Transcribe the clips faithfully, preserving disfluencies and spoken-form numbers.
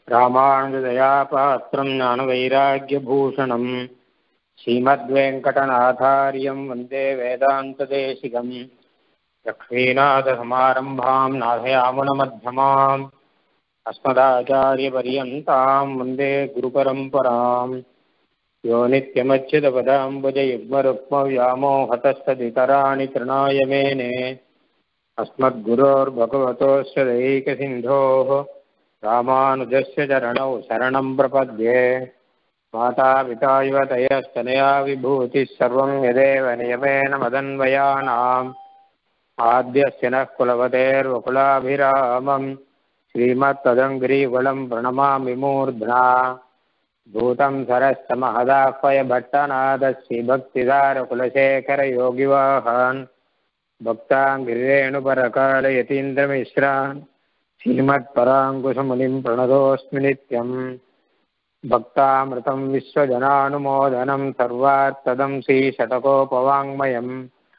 ராமானுஜதயாபாத்திரம் ஞானவைராக்யபூஷணம் ஸ்ரீமத்வேங்கடநாதாரியம் வந்தே வேதாந்ததேசிகம் லக்ஷ்மீநாதசமாரம்பாம் நாதயாமுனமध्यமாம் அஸ்மதாச்சாரியபர்யந்தாம் வந்தே குருபரம்பராம் யோ நித்யமच्युतपदाम्बुजयुग्मरुक्मव्यामोहतस्तदितराणि तृणाय मेने अस्मद्गुरोर्भगवतोऽस्य दैकसिन्धोः रामानुजस्य चरणौ शरणं प्रपद्ये मातापिता युवतयस्तनया विभूतिः सर्वं यदेव नियमेन मदन्वयानाम् आद्यस्य नः कुलवतेर्वकुलाभिरामं श्रीमत्तदङ्घ्रीवलं प्रणमामि मूर्ध्ना भूतं सरश्च महदाह्वयभट्टनाथस्य भक्तिदारकुलशेखरयोगिवाहान् भक्ताङ्गिरेणुपरकालयतीन्द्रमिश्रान् श्रीमत्पराङ्कुशमुनिं प्रणतोऽस्मि नित्यम् भक्तामृतं विश्वजनानुमोदनं सर्वार्थदं श्रीशतकोपवाङ्मयं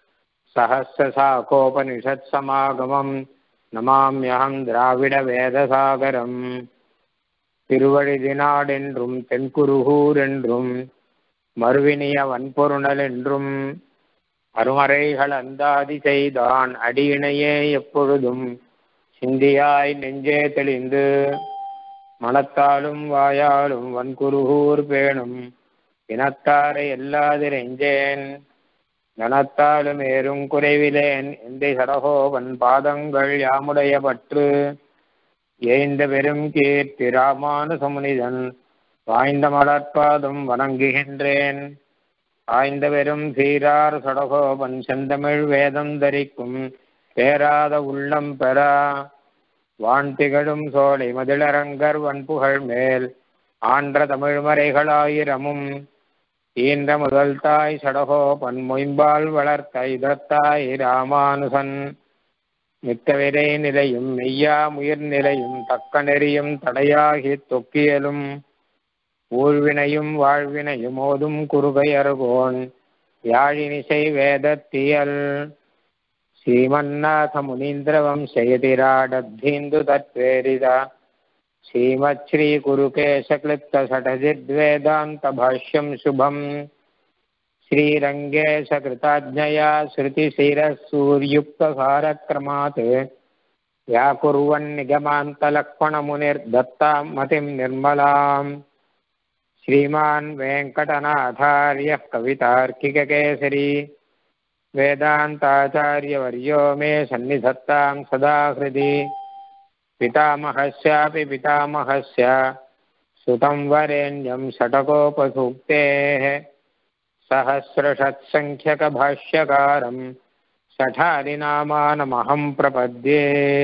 सहस्रशाकोपनिषत्समागमं नमाम्यहं द्राविडवेदसागरम् திருவழிதினாடென்றும் தென்குருகூரென்றும் மறுவினிய வன்பொருணலென்றும் அருமறைகள் அந்தாதி செய்தான் அடியினையே எப்பொழுதும் சிந்தியாய் நெஞ்சே தெளிந்து மனத்தாலும் வாயாலும் வன்குருகூர் பேணும் இனத்தாரை எல்லாதிரெஞ்சேன் கனத்தாலும் ஏறும் குறைவிலேன் எந்தை சடகோவன் பாதங்கள் யாமுடைய பற்று ஏய்ந்த பெரும் கீர்த்தி ராமானுசமுனிதன் வாய்ந்த மலர்பாதம் வணங்குகின்றேன். ஆய்ந்த பெரும் சீரார் சடகோபன் செந்தமிழ் வேதம் தரிக்கும் பேராத உள்ளம் பெறா வான் திகழும் சோலை மதிலரங்கர் வன்புகழ் மேல் ஆன்ற தமிழ்மறைகளாயிரமும் ஈன்ற முதல் தாய் சடகோபன் மொயம்பால் வளர்த்த இதத்தாய் ராமானுசன் மிக்க விரை நிலையும் மெய்யா முயர் நிலையும் தக்க நெறியும் தடையாகி தொக்கியலும் ஊழ்வினையும் வாழ்வினையும் ஓதும் குறுகையர்கோன் யாழினிசை வேதத்தியல் ஸ்ரீமன்னாத முனீந்திர வம்சயதிராடத்தீந்து தத்வேரிதா ஸ்ரீமத் ஸ்ரீ குருகேசக்லிப்த சடஜித்வேதாந்த பாஷ்யம் சுபம் श्रीरंगेश कृताज्ञया श्रुतिशिरः सूर्युक्तसारक्रमात् व्याकुर्वन् निगमान्तलक्ष्मणमुनिर्दत्तां मतिं निर्मलाम् श्रीमान् वेङ्कटनाथार्यः कवितार्किककेसरी वेदान्ताचार्यवर्यो मे सन्निधत्तां सदा हृदि पितामहस्यापि पितामहस्य सुतं वरेण्यं षट्कोपसूक्तेः सहस्रषत्सङ्ख्यकभाष्यकारं षठादिनामानमहं प्रपद्ये.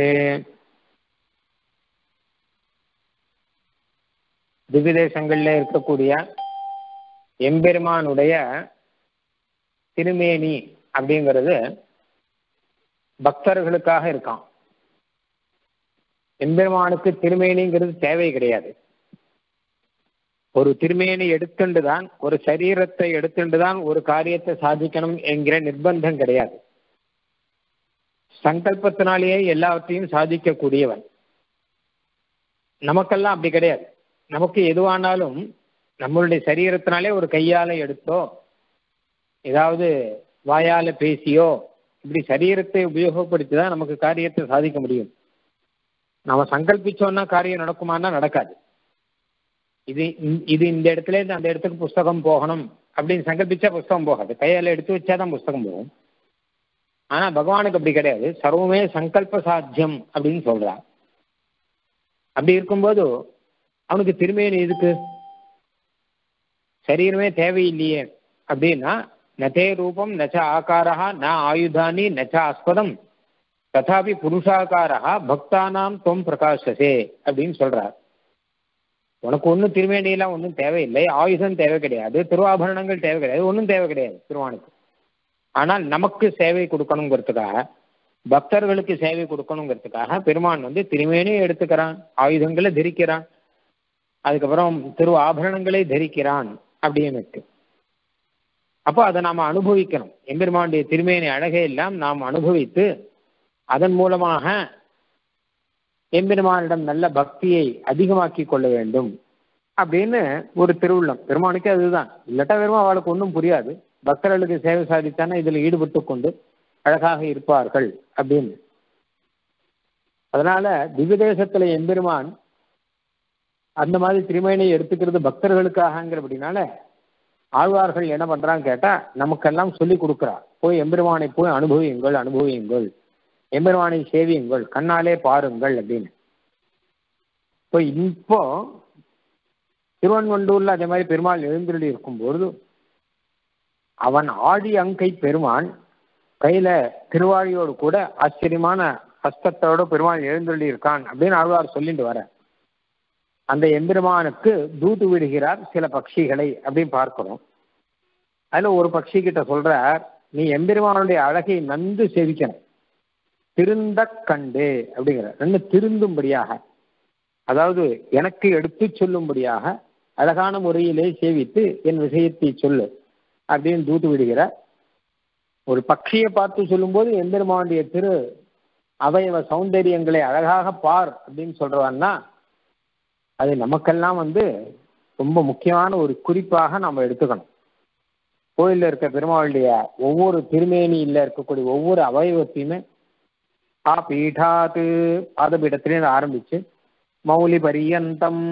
திவ்யதேசங்களில் இருக்கக்கூடிய எம்பெருமானுடைய திருமேனி அப்படிங்கிறது பக்தர்களுக்காக இருக்கான். எம்பெருமானுக்கு திருமேனிங்கிறது தேவை கிடையாது. ஒரு திருமேனி எடுத்துண்டுதான், ஒரு சரீரத்தை எடுத்துண்டுதான் ஒரு காரியத்தை சாதிக்கணும் என்கிற நிர்பந்தம் கிடையாது. சங்கல்பத்தினாலேயே எல்லாவற்றையும் சாதிக்கக்கூடியவன். நமக்கெல்லாம் அப்படி கிடையாது. நமக்கு எதுவானாலும் நம்மளுடைய சரீரத்தினாலே ஒரு கையால எடுத்தோ ஏதாவது வாயால பேசியோ இப்படி சரீரத்தை உபயோகப்படுத்தி தான் நமக்கு காரியத்தை சாதிக்க முடியும். நம்ம சங்கல்பிச்சோன்னா காரியம் நடக்குமானா நடக்காது. இது இது இந்த இடத்துல இருந்து அந்த இடத்துக்கு புஸ்தகம் போகணும் அப்படின்னு சங்கல்பிச்சா புஸ்தகம் போகாது. கையால் எடுத்து வச்சாதான் புஸ்தகம் போகும். ஆனா பகவானுக்கு அப்படி கிடையாது. சர்வமே சங்கல்ப சாத்தியம் அப்படின்னு சொல்றார். அப்படி இருக்கும்போது அவனுக்கு திருமேனி எதுக்கு? சரீரமே தேவையில்லையே அப்படின்னா நதே ரூபம் நச்ச ஆகாரா ந ஆயுதானி நச்ச ஆஸ்பதம் ததாபி புருஷாகாரா பக்தானாம் தொம் பிரகாசசே அப்படின்னு சொல்றார். உனக்கு ஒன்றும் திருமேனியெல்லாம் ஒன்றும் தேவையில்லை, ஆயுதம் தேவை கிடையாது, திருவாபரணங்கள் தேவை கிடையாது, ஒன்றும் தேவை கிடையாது திருவானுக்கு. ஆனால் நமக்கு சேவை கொடுக்கணுங்கிறதுக்காக, பக்தர்களுக்கு சேவை கொடுக்கணுங்கிறதுக்காக பெருமான் வந்து திருமேனியை எடுத்துக்கிறான், ஆயுதங்களை தரிக்கிறான், அதுக்கப்புறம் திரு ஆபரணங்களை தரிக்கிறான் அப்படின்னு இருக்கு. அப்போ அதை நாம் அனுபவிக்கணும். எம்பெருமானுடைய திருமேனி அழகை எல்லாம் நாம் அனுபவித்து அதன் மூலமாக எம்பெருமானிடம் நல்ல பக்தியை அதிகமாக்கி கொள்ள வேண்டும் அப்படின்னு ஒரு திருவுள்ளம். பெருமானுக்கு அதுதான். இல்லாட்டா வெறும் அவளுக்கு ஒன்றும் புரியாது. பக்தர்களுக்கு சேவை சாதித்தானே இதில் ஈடுபட்டு கொண்டு அழகாக இருப்பார்கள் அப்படின்னு. அதனால திவ்யதேசத்துல எம்பெருமான் அந்த மாதிரி திருமேனியை எடுத்துக்கிறது பக்தர்களுக்காகங்கிற அப்படின்னால ஆழ்வார்கள் என்ன பண்றான்னு கேட்டா நமக்கெல்லாம் சொல்லி கொடுக்குறா. போய் எம்பெருமானை போய் அனுபவியுங்கள் அனுபவியுங்கள், எம்பெருமானை சேவியுங்கள், கண்ணாலே பாருங்கள் அப்படின்னு. இப்போ இப்போ திருவன்வண்டூர்ல அதே மாதிரி பெருமாள் எழுந்தருளி இருக்கும்போது அவன் ஆடி அங்கை பெருமான் கையில திருவாழியோடு கூட ஆச்சரியமான ஹஸ்தத்தோடு பெருமாள் எழுந்தருளி இருக்கான் அப்படின்னு ஆழ்வார் சொல்லிட்டு வர அந்த எம்பெருமானுக்கு தூது விடுகிறார் சில பட்சிகளை அப்படின்னு பார்க்கிறோம். அதுல ஒரு பட்சி கிட்ட சொல்றார், நீ எம்பெருமானுடைய அழகை நன்கு சேவிக்கணும், திருந்த கண்டு அப்படிங்கிற ரெண்டு திருந்தும்படியாக, அதாவது எனக்கு எடுத்து சொல்லும்படியாக அழகான முறையிலே சேவித்து என் விஷயத்தை சொல்லு அப்படின்னு தூது விடுகிறார். ஒரு பட்சியை பார்த்து சொல்லும்போது எம்பெருமானுடைய திரு அவயவ சௌந்தரியங்களை அழகாக பார் அப்படின்னு சொல்றவான்னா அது நமக்கெல்லாம் வந்து ரொம்ப முக்கியமான ஒரு குறிப்பாக நம்ம எடுத்துக்கணும். கோயிலில் இருக்க பெருமாளுடைய ஒவ்வொரு திருமேனியில் இருக்கக்கூடிய ஒவ்வொரு அவயவத்தையுமே ஆ பீடாத்து பாதபீடத்திலேருந்து ஆரம்பிச்சு மௌலி பரியந்தம்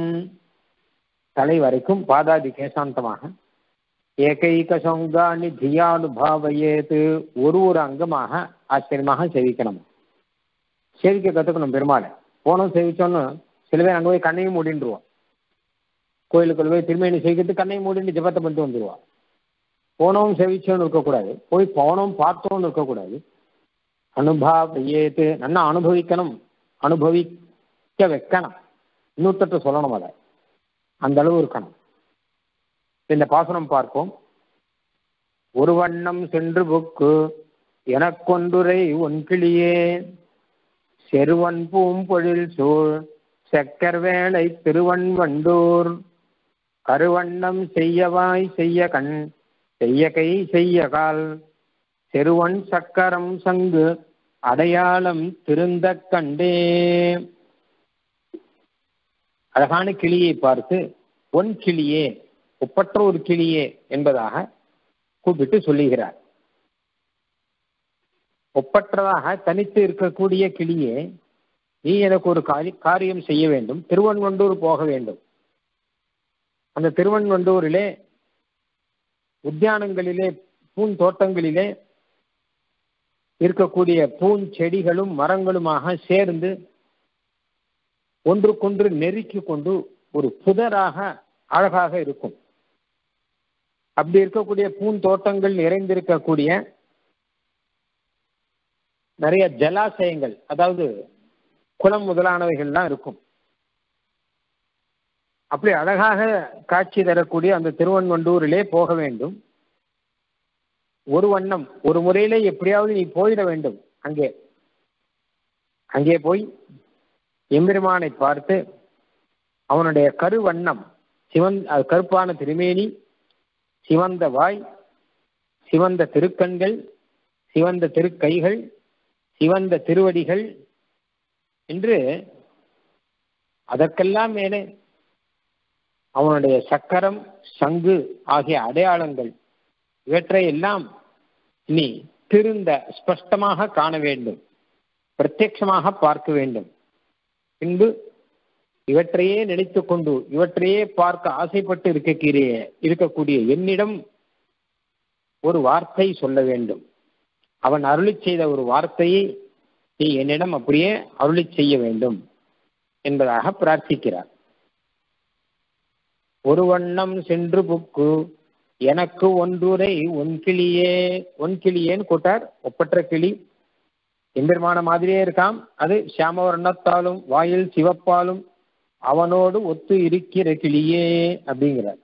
தலை வரைக்கும் பாதாதி கேசாந்தமாக ஏகைக சொங்காணி தியானுபாவையேது ஒரு ஒரு அங்கமாக ஆச்சரியமாக சேவிக்கணும். சேவிக்க கற்றுக்கணும் பெருமாளை. போனோம் சேவிச்சோன்னு சில பேர் அங்கே போய் கண்ணையும் மூடின்றுவோம். கோயிலுக்குள்ள போய் திருமேனி சேவிக்கிறது கண்ணையும் மூடிட்டு ஜபத்தை பண்ணிட்டு வந்துடுவான். போனோம் சேவிச்சோன்னு இருக்கக்கூடாது, போய் போனோம் பார்த்தோன்னு இருக்கக்கூடாது. அனுபவியேத்து நல்லா அனுபவிக்கணும், அனுபவிக்க வைக்கணும், இன்னொருத்தட்ட சொல்லணும், அதை அந்த அளவு இருக்கணும். இந்த பாசனம் பார்ப்போம். ஒரு வண்ணம் சென்று புக்கு எனக்கொன்றுரை ஒன்கிளியே செருவன் பூம்பொழில் சூழ் செக்கர் வேளை திருவன் வண்டூர் கருவண்ணம் செய்யவாய் செய்ய கண் செய்ய கை செய்ய கால் செருவன் சக்கரம் சங்கு அடையாளம் திருந்த கண்டே. அழகான கிளியை பார்த்து ஒன் கிளியே, ஒப்பற்ற ஒரு கிளியே என்பதாக கூப்பிட்டு சொல்லுகிறார். ஒப்பற்றதாக தனித்து இருக்கக்கூடிய கிளியே, நீ எனக்கு ஒரு காரியம் செய்ய வேண்டும், திருவன்வண்டூர் போக வேண்டும். அந்த திருவன்வண்டூரிலே உத்தியானங்களிலே பூந்தோட்டங்களிலே இருக்கக்கூடிய பூஞ்செடிகளும் மரங்களுமாக சேர்ந்து ஒன்றுக்கொன்று நெருக்கி கொண்டு ஒரு புதராக அழகாக இருக்கும். அப்படி இருக்கக்கூடிய பூந்தோட்டங்கள் நிறைந்திருக்கக்கூடிய நிறைய ஜலாசயங்கள், அதாவது குளம் முதலானவைகள்லாம் இருக்கும். அப்படி அழகாக காட்சி தரக்கூடிய அந்த திருவன்வண்டூரிலே போக வேண்டும். ஒரு வண்ணம் ஒரு முறையிலே எப்படியாவது நீ போயிட வேண்டும். அங்கே அங்கே போய் எம்பெருமானை பார்த்து அவனுடைய கருவண்ணம் சிவன் கருப்பான திருமேனி, சிவந்த வாய், சிவந்த திருக்கண்கள், சிவந்த திருக்கைகள், சிவந்த திருவடிகள் என்று அதற்கெல்லாம் மேலே அவனுடைய சக்கரம் சங்கு ஆகிய அடையாளங்கள் இவற்றை எல்லாம் நீ திருந்த ஸ்பஷ்டமாக காண வேண்டும், பிரத்யட்சமாக பார்க்க வேண்டும். பின்பு இவற்றையே நினைத்து கொண்டு இவற்றையே பார்க்க ஆசைப்பட்டு இருக்கக்கூடிய இருக்கக்கூடிய என்னிடம் ஒரு வார்த்தை சொல்ல வேண்டும். அவன் அருளி செய்த ஒரு வார்த்தையை நீ என்னிடம் அப்படியே அருளி செய்ய வேண்டும் என்பதாக பிரார்த்திக்கிறார். ஒரு வண்ணம் சென்று புக்கு எனக்கு ஒன்றுரை ஒன் கிளியே, ஒன் கிளியேன்னு கூட்டார். ஒப்பற்ற கிளி எம்பெருமான மாதிரியே இருக்காம். அது சியாமவர்ணத்தாலும் வாயில் சிவப்பாலும் அவனோடு ஒத்து இருக்கிற கிளியே அப்படிங்கிறார்.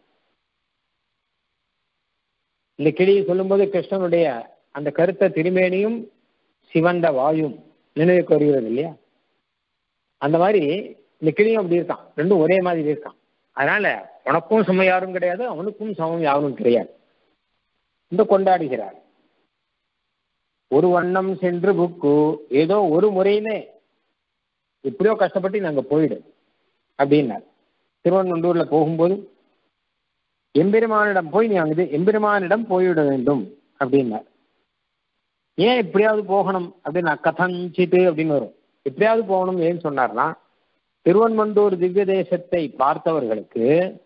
இந்த கிளியை சொல்லும்போது கிருஷ்ணனுடைய அந்த கருத்த திருமேனியும் சிவந்த வாயும் நினைவுக்கு வருகிறது இல்லையா? அந்த மாதிரி இந்த கிளியும் அப்படி இருக்கான், ரெண்டும் ஒரே மாதிரி இருக்கான். அதனால உனக்கும் சமம் யாரும் கிடையாது, அவனுக்கும் சமம் யாரும் கிடையாது இந்த கொண்டாடுகிறார். ஒரு வண்ணம் சென்று புக்கு, ஏதோ ஒரு முறையிலே எப்படியோ கஷ்டப்பட்டு நீ அங்கே போயிடு அப்படின்னார். திருவண்ணூர்ல போகும்போது எம்பெருமானிடம் போய் நீ அங்கே எம்பெருமானிடம் போய்விட வேண்டும் அப்படின்னார். ஏன் எப்படியாவது போகணும் அப்படின்னா கதஞ்சிட்டு அப்படின்னு வரும். எப்படியாவது போகணும் ஏன்னு சொன்னார்னா, திருவன்மண்டூர் திவ்ய தேசத்தை பார்த்தவர்களுக்கு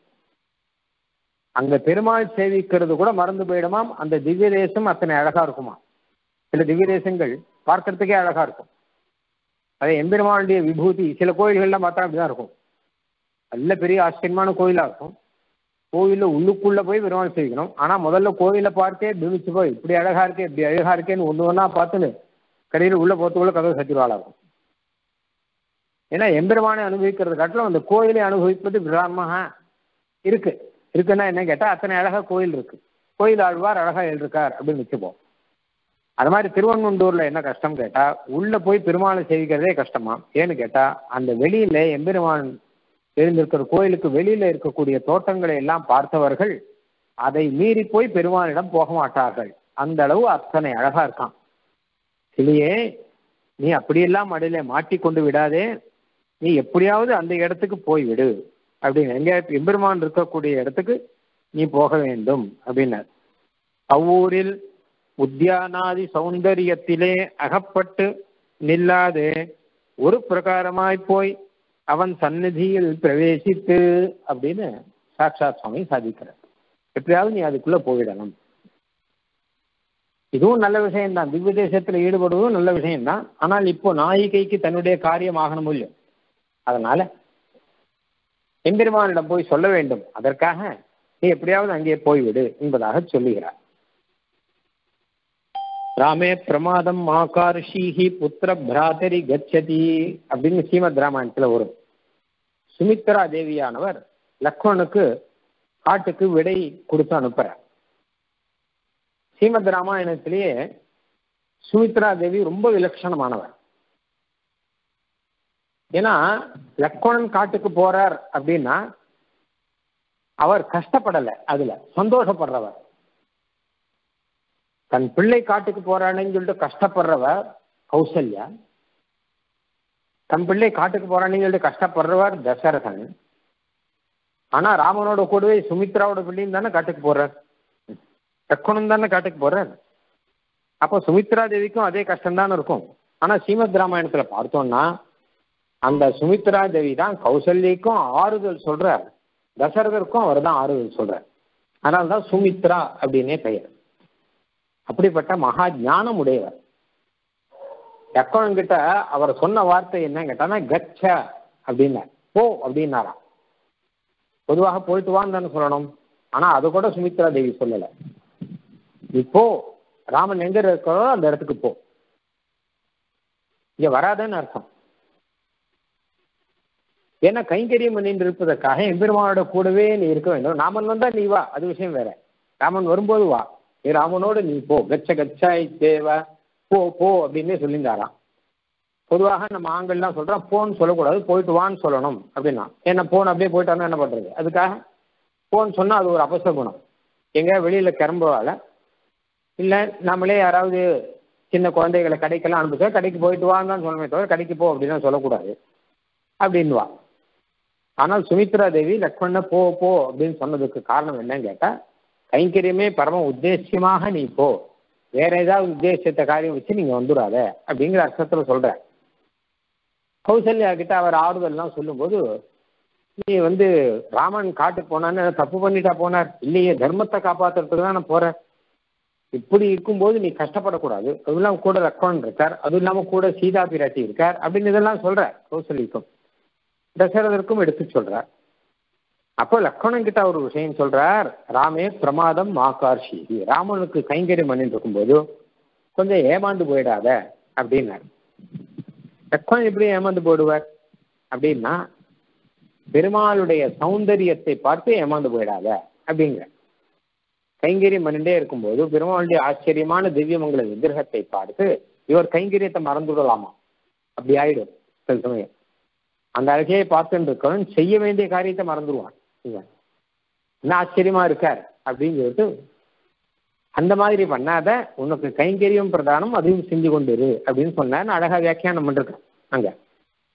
அங்க பெருமாள் சேவிக்கிறது கூட மறந்து போயிடுமாம். அந்த திவ்ய தேசம் அத்தனை அழகா இருக்குமா. சில திவ்ய தேசங்கள் பார்க்கறதுக்கே அழகா இருக்கும். அதே எம்பெருமானுடைய விபூதி சில கோயில்கள்லாம் பார்த்தா அப்படிதான் இருக்கும். நல்ல பெரிய ஆச்சரியமான கோயிலா இருக்கும். கோயில உள்ளுக்குள்ள போய் பெருமாள் சேவிக்கணும். ஆனா முதல்ல கோயிலை பார்த்தே பிரமிச்சு போய் இப்படி அழகா இருக்கே இப்படி அழகா இருக்கேன்னு ஒண்ணு ஒன்னா பார்த்துன்னு கடையில் உள்ள போறதுக்குள்ள கதவு சத்திரவாளா இருக்கும். ஏன்னா எம்பெருமானை அனுபவிக்கிறது காட்டிலும் அந்த கோயிலை அனுபவிப்பது விராமமாக இருக்கு. இருக்குன்னா என்ன கேட்டா அத்தனை அழகா கோயில் இருக்கு. கோயில் ஆழ்வார் அழகா எழுதிருக்கார் அப்படின்னு வச்சுப்போம். அது மாதிரி திருவண்ணூர்ல என்ன கஷ்டம் கேட்டா, உள்ள போய் பெருமாளை சேவிக்கிறதே கஷ்டமா. ஏன்னு கேட்டா அந்த வெளியில எம்பெருமான் எழுந்திருக்கிற கோயிலுக்கு வெளியில இருக்கக்கூடிய தோட்டங்களை எல்லாம் பார்த்தவர்கள் அதை மீறி போய் பெருமானிடம் போக மாட்டார்கள். அந்த அளவு அத்தனை அழகா இருக்கான். இல்லையே நீ அப்படியெல்லாம் மடியில மாட்டிக்கொண்டு விடாதே, நீ எப்படியாவது அந்த இடத்துக்கு போய்விடு அப்படின்னு, எங்க எம்பெருமான் இருக்கக்கூடிய இடத்துக்கு நீ போக வேண்டும் அப்படின்னார். அவ்வூரில் உத்தியானாதி சௌந்தரியத்திலே அகப்பட்டு நில்லாது ஒரு பிரகாரமாய் போய் அவன் சந்நிதியில் பிரவேசித்து அப்படின்னு சாட்சாத் சுவாமி சாதிக்கிறார். எப்படியாவது நீ அதுக்குள்ள போயிடணும். இதுவும் நல்ல விஷயம்தான். திவ்ய தேசத்துல ஈடுபடுவதும் நல்ல விஷயம்தான். ஆனால் இப்போ நாயிகைக்கு தன்னுடைய காரியம் ஆகணும் இல்லையோ, அதனால எம்பெருமானிடம் போய் சொல்ல வேண்டும். அதற்காக நீ எப்படியாவது அங்கே போய்விடு என்பதாக சொல்லுகிறார். ராமே பிரமாதம் மாகார்ஷீஹி புத்திர பிராதரி கச்சதி அப்படின்னு ஸ்ரீமத் ராமாயணத்துல வரும். சுமித்ரா தேவியானவர் லக்ஷ்மணுக்கு காட்டுக்கு விடை கொடுத்து அனுப்புறார். ஸ்ரீமத் ராமாயணத்திலேயே சுமித்ரா தேவி ரொம்ப விலட்சணமானவர். ஏன்னா லக்ஷ்மணன் காட்டுக்கு போறார் அப்படின்னா அவர் கஷ்டப்படலை, அதுல சந்தோஷப்படுறவர். தன் பிள்ளை காட்டுக்கு போறானேன்னு சொல்லிட்டு கஷ்டப்படுறவர் கௌசல்யா, தன் பிள்ளை காட்டுக்கு போறானேன்னு சொல்லிட்டு கஷ்டப்படுறவர் தசரதன். ஆனா ராமனோட கூடவே சுமித்ராவோட பிள்ளையும் தானே காட்டுக்கு போறார், லக்ஷ்மணன் தானே காட்டுக்கு போறார். அப்போ சுமித்ரா தேவிக்கும் அதே கஷ்டம்தானே இருக்கும். ஆனா ஸ்ரீமத் ராமாயணத்துல பார்த்தோம்னா அந்த சுமித்ரா தேவி தான் கௌசல்யக்கும் ஆறுதல் சொல்றார், தசரதருக்கும் அவர் தான் ஆறுதல் சொல்றார். அதனால்தான் சுமித்ரா அப்படின்னே பெயர். அப்படிப்பட்ட மகா ஞானம் உடையவர். லக்ஷ்மணன் கிட்ட அவர் சொன்ன வார்த்தை என்ன கேட்டானா கச்ச அப்படின்னா போ அப்படின்னாராம். பொதுவாக போயிட்டு வான்னு தானே சொல்லணும். ஆனா அது கூட சுமித்ரா தேவி சொல்லலை. இப்போ ராமன் எங்க இருக்கிறோ அந்த இடத்துக்கு போ, இங்க வராதன்னு அர்த்தம். ஏன்னா கைங்கரியம் பண்ணிட்டு இருப்பதற்காக எம்பெருமானோட கூடவே நீ இருக்க வேண்டும். ராமன் வந்தா நீ வா, அது விஷயம் வேற. ராமன் வரும்போது வா, நீ ராமனோடு நீ போ, கச்ச கச்சாய் தேவ போ போ அப்படின்னே சொல்லியிருந்தாராம். பொதுவாக நம்ம ஆண்கள்லாம் சொல்றோம் போன்னு சொல்லக்கூடாது, போயிட்டு வான்னு சொல்லணும் அப்படின்னா. ஏன்னா போன் அப்படியே போயிட்டாருன்னா என்ன பண்றது, அதுக்காக போன்னு சொன்னா அது ஒரு அபசகுணம். எங்க வெளியில கிளம்புவால இல்லை நம்மளே யாராவது சின்ன குழந்தைகளை கடைக்கெல்லாம் அனுப்பிச்சா கடைக்கு போயிட்டு வாங்கன்னு சொல்லணுமே தவிர கடைக்கு போ அப்படின்னு சொல்லக்கூடாது அப்படின்வா. ஆனால் சுமித்ரா தேவி லக்ஷ்மண போ போ அப்படின்னு சொன்னதுக்கு காரணம் என்னன்னு கேட்டா, கைங்கரியமே பரம உத்தேசியமாக நீ போ, வேற ஏதாவது உத்தேசத்தை காரியம் வச்சு நீங்க வந்துடாத அப்படிங்கிற அர்த்தத்துல சொல்ற. கௌசல்யா கிட்ட அவர் ஆறுதல்லாம் சொல்லும்போது, நீ வந்து ராமன் காட்டுக்கு போனான்னு தப்பு பண்ணிட்டா போனார் இல்லையே, தர்மத்தை காப்பாற்றுறதுக்கு தான் நான் போறேன். இப்படி இருக்கும்போது நீ கஷ்டப்படக்கூடாது. அதுவும் இல்லாம கூட லக்ஷ்மணன் இருக்கார், அதுவும் இல்லாம கூட சீதா பிராட்டி இருக்கார் அப்படின்னு இதெல்லாம் சொல்ற. கௌசல்யக்கும் தசரதற்கும் எடுத்து சொல்றார். அப்போ லக்ஷ்மணன் கிட்ட ஒரு விஷயம் சொல்றார், ராமே பிரமாதம் மாகார்ஷி, ராமனுக்கு கைங்கரியம் பண்ணிட்டு இருக்கும்போது கொஞ்சம் ஏமாந்து போயிடாத அப்படின்னாரு. லக்ஷ்மணன் எப்படி ஏமாந்து போயிடுவார் அப்படின்னா, பெருமாளுடைய சௌந்தரியத்தை பார்த்து ஏமாந்து போயிடாத அப்படிங்கிற. கைங்கரியம் பண்ணிட்டே இருக்கும்போது பெருமாளுடைய ஆச்சரியமான திவ்யமங்கல விக்கிரகத்தை பார்த்து இவர் கைங்கரியத்தை மறந்துவிடலாமா, அப்படி ஆயிடும் சில சமயம். அந்த அழகையை பார்த்துட்டு இருக்கவன் செய்ய வேண்டிய காரியத்தை மறந்துடுவான். என்ன ஆச்சரியமா இருக்கார் அப்படின்னு சொல்லிட்டு அந்த மாதிரி பண்ணாத, உனக்கு கைங்கரியம் பிரதானம் அதையும் செஞ்சு கொண்டு இரு அப்படின்னு சொன்னார். அழகா வியாக்கியானம் பண்ணிருக்கேன் அங்க.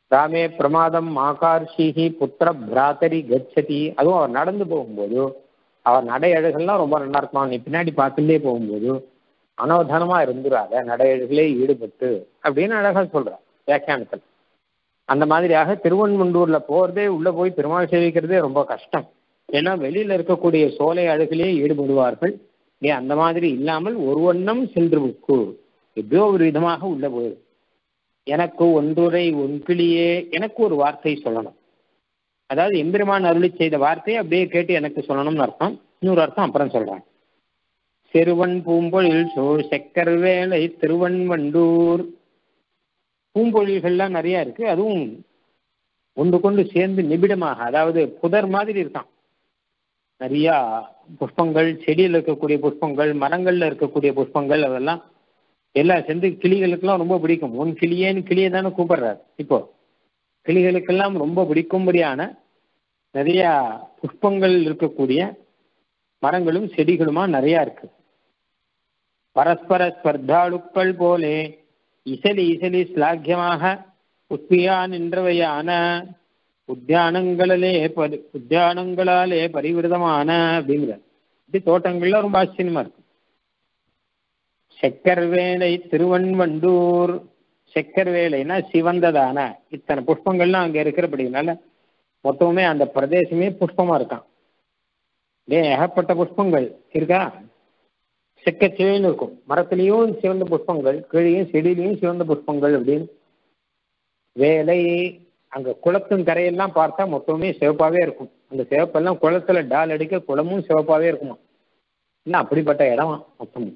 ராமே பிரமாதம் ஆகார்ஷிஹி புத்திர பிராத்தரி கச்சதி. அதுவும் அவர் நடந்து போகும்போது அவர் நடை அழகெல்லாம் ரொம்ப நல்லா இருக்கும். நீ பின்னாடி பார்த்துட்டே போகும்போது அனவதானமா இருந்துராத, நடை அழகிலே ஈடுபட்டு அப்படின்னு அழகா சொல்றார் வியாக்கியானத்தில். அந்த மாதிரியாக திருவன்மண்டூர்ல போறதே, உள்ள போய் பெருமாள் சேவிக்கிறதே ரொம்ப கஷ்டம். ஏன்னா வெளியில இருக்கக்கூடிய சோலை அழகிலே ஈடுபடுவார்கள். நீ அந்த மாதிரி இல்லாமல் ஒரு வண்ணம் சென்று புக்கு, எப்படியோ ஒரு விதமாக உள்ள போயிரு. எனக்கு ஒன்றுரை ஒன்கிளியே, எனக்கு ஒரு வார்த்தை சொல்லணும். அதாவது எம்பெருமான் அருளி செய்த வார்த்தையை அப்படியே கேட்டு எனக்கு சொல்லணும்னு அர்த்தம். இன்னொரு அர்த்தம் அப்புறம் சொல்றாங்க. செருவன் பூம்பொழில் சோழ் செக்கர் வேலை திருவன்வண்டூர். பூம்பொழில்கள்லாம் நிறைய இருக்கு. அதுவும் ஒன்று கொண்டு சேர்ந்து நிபிடமாக, அதாவது புதர் மாதிரி இருக்கான். நிறைய புஷ்பங்கள், செடியில் இருக்கக்கூடிய புஷ்பங்கள், மரங்கள்ல இருக்கக்கூடிய புஷ்பங்கள், அதெல்லாம் எல்லாம் சேர்ந்து கிளிகளுக்கெல்லாம் ரொம்ப பிடிக்கும். உன் கிளியேன்னு கிளியை தானே கூப்பிடுறாரு. இப்போ கிளிகளுக்கெல்லாம் ரொம்ப பிடிக்கும்படியான நிறைய புஷ்பங்கள் இருக்கக்கூடிய மரங்களும் செடிகளுமா நிறைய இருக்கு. பரஸ்பர ஸ்பர்தாளுக்கள் போலே இசலி இசலி ஸ்லாக்கியமாக உத்பியா நின்றவையான உத்தியானங்களிலே பரி உத்தியானங்களாலே பரிவிரதமான அப்படிங்கிற இப்படி தோட்டங்கள்லாம் ரொம்ப ஆச்சரியமா இருக்கு. செக்கர் வேலை திருவன்வண்டூர். செக்கர் வேலைன்னா சிவந்ததான இத்தனை புஷ்பங்கள்லாம் அங்க இருக்கிறபடினால மொத்தமே அந்த பிரதேசமே புஷ்பமா இருக்கான். ஏ ஏகப்பட்ட புஷ்பங்கள் இருக்கா. செக்க சிவன்னு இருக்கும். மரத்திலையும் சிவந்த புஷ்பங்கள், கீழையும் செடியிலையும் சிவந்த புஷ்பங்கள் அப்படின்னு. வேலை அங்க குளத்தின் கரையெல்லாம் பார்த்தா மொத்தமே சிவப்பாவே இருக்கும். அந்த சிவப்பெல்லாம் குளத்துல டால் அடிக்க குளமும் சிவப்பாவே இருக்குமா. இல்லை அப்படிப்பட்ட இடம் மொத்தமும்.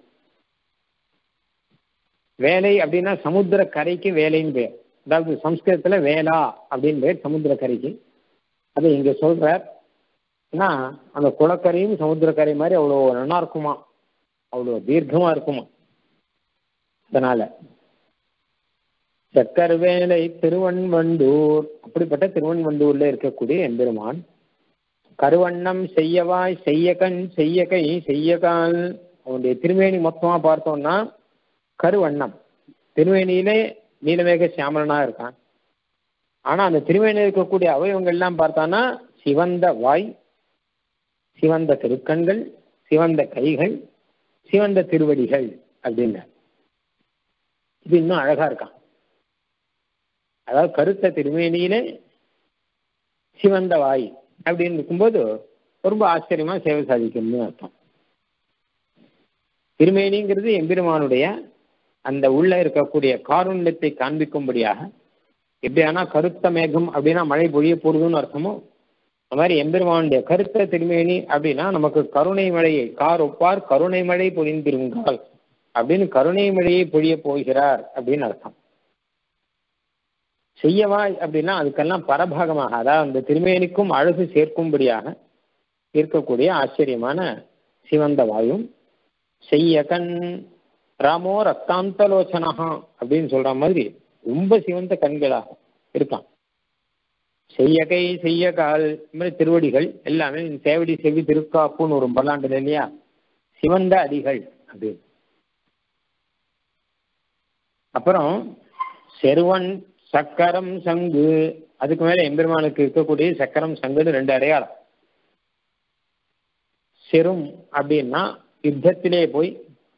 வேலை அப்படின்னா சமுத்திர கரைக்கு வேலைன்னு பேர். அதாவது சம்ஸ்கிருதத்துல வேலா அப்படின்னு பேர் சமுத்திர கரைக்கு. அதை இங்க சொல்றார். ஏன்னா அந்த குளக்கரையும் சமுத்திரக்கரை மாதிரி அவ்வளோ நல்லா இருக்குமா, அவ்வளோ தீர்க்கமா இருக்குமா. அதனால சக்கர் வேலை திருவன்வண்டூர், அப்படிப்பட்ட திருவன்வண்டூர்ல இருக்கக்கூடிய எம்பெருமான். கருவண்ணம் செய்யவாய் செய்யகன் செய்ய கை செய்யகால். அவனுடைய திருமேனி மொத்தமா பார்த்தோம்னா கருவண்ணம், திருவேணியிலே நீலமேக சியாமலனா இருக்கான். ஆனா அந்த திருவேணியில் இருக்கக்கூடிய அவயவங்கள்லாம் பார்த்தானா சிவந்த வாய், சிவந்த திருக்கண்கள், சிவந்த கைகள், சிவந்த திருவடிகள் அப்படின்னு. இது இன்னும் அழகா இருக்கான். அதாவது கருத்த திருமேனியிலே சிவந்த வாய் அப்படின்னு இருக்கும்போது ரொம்ப ஆச்சரியமா சேவை சாதிக்கணும்னு அர்த்தம். திருமேனிங்கிறது எம்பெருமானுடைய அந்த உள்ள இருக்கக்கூடிய காருண்யத்தை காண்பிக்கும்படியாக, எப்படியானா கருத்த மேகம் அப்படின்னா மழை பொழிய போடுதுன்னு அர்த்தமோ, அது மாதிரி எம்பெருமானுடைய கருத்த திருமேனி அப்படின்னா நமக்கு கருணை மழையை, கார் ஒப்பார் கருணை மழை பொழிந்திருந்தால் அப்படின்னு கருணை மழையை பொழிய போகிறார் அப்படின்னு அர்த்தம். செய்யவாய் அப்படின்னா அதுக்கெல்லாம் பரபாகமாக, அதாவது அந்த திருமேனிக்கும் அழகு சேர்க்கும்படியாக இருக்கக்கூடிய ஆச்சரியமான சிவந்த வாயும். செய்யகன் ராமோ ரத்தாந்தலோச்சனஹா அப்படின்னு சொல்ற மாதிரி ரொம்ப சிவந்த கண்களாக இருக்கான். செய்யகை செய்யகால் மாதிரி திருவடிகள் எல்லாமே சேவடி செவி திருக்காப்புன்னு ஒரு பல்லாண்டு இல்லையா, சிவந்த அடிகள் அப்படின்னு. அப்புறம் செருவன் சக்கரம் சங்கு, அதுக்கு மேல எம்பெருமானுக்கு இருக்கக்கூடிய சக்கரம் சங்குன்னு ரெண்டு அடையாளம். செரும் அப்படின்னா யுத்தத்திலே போய்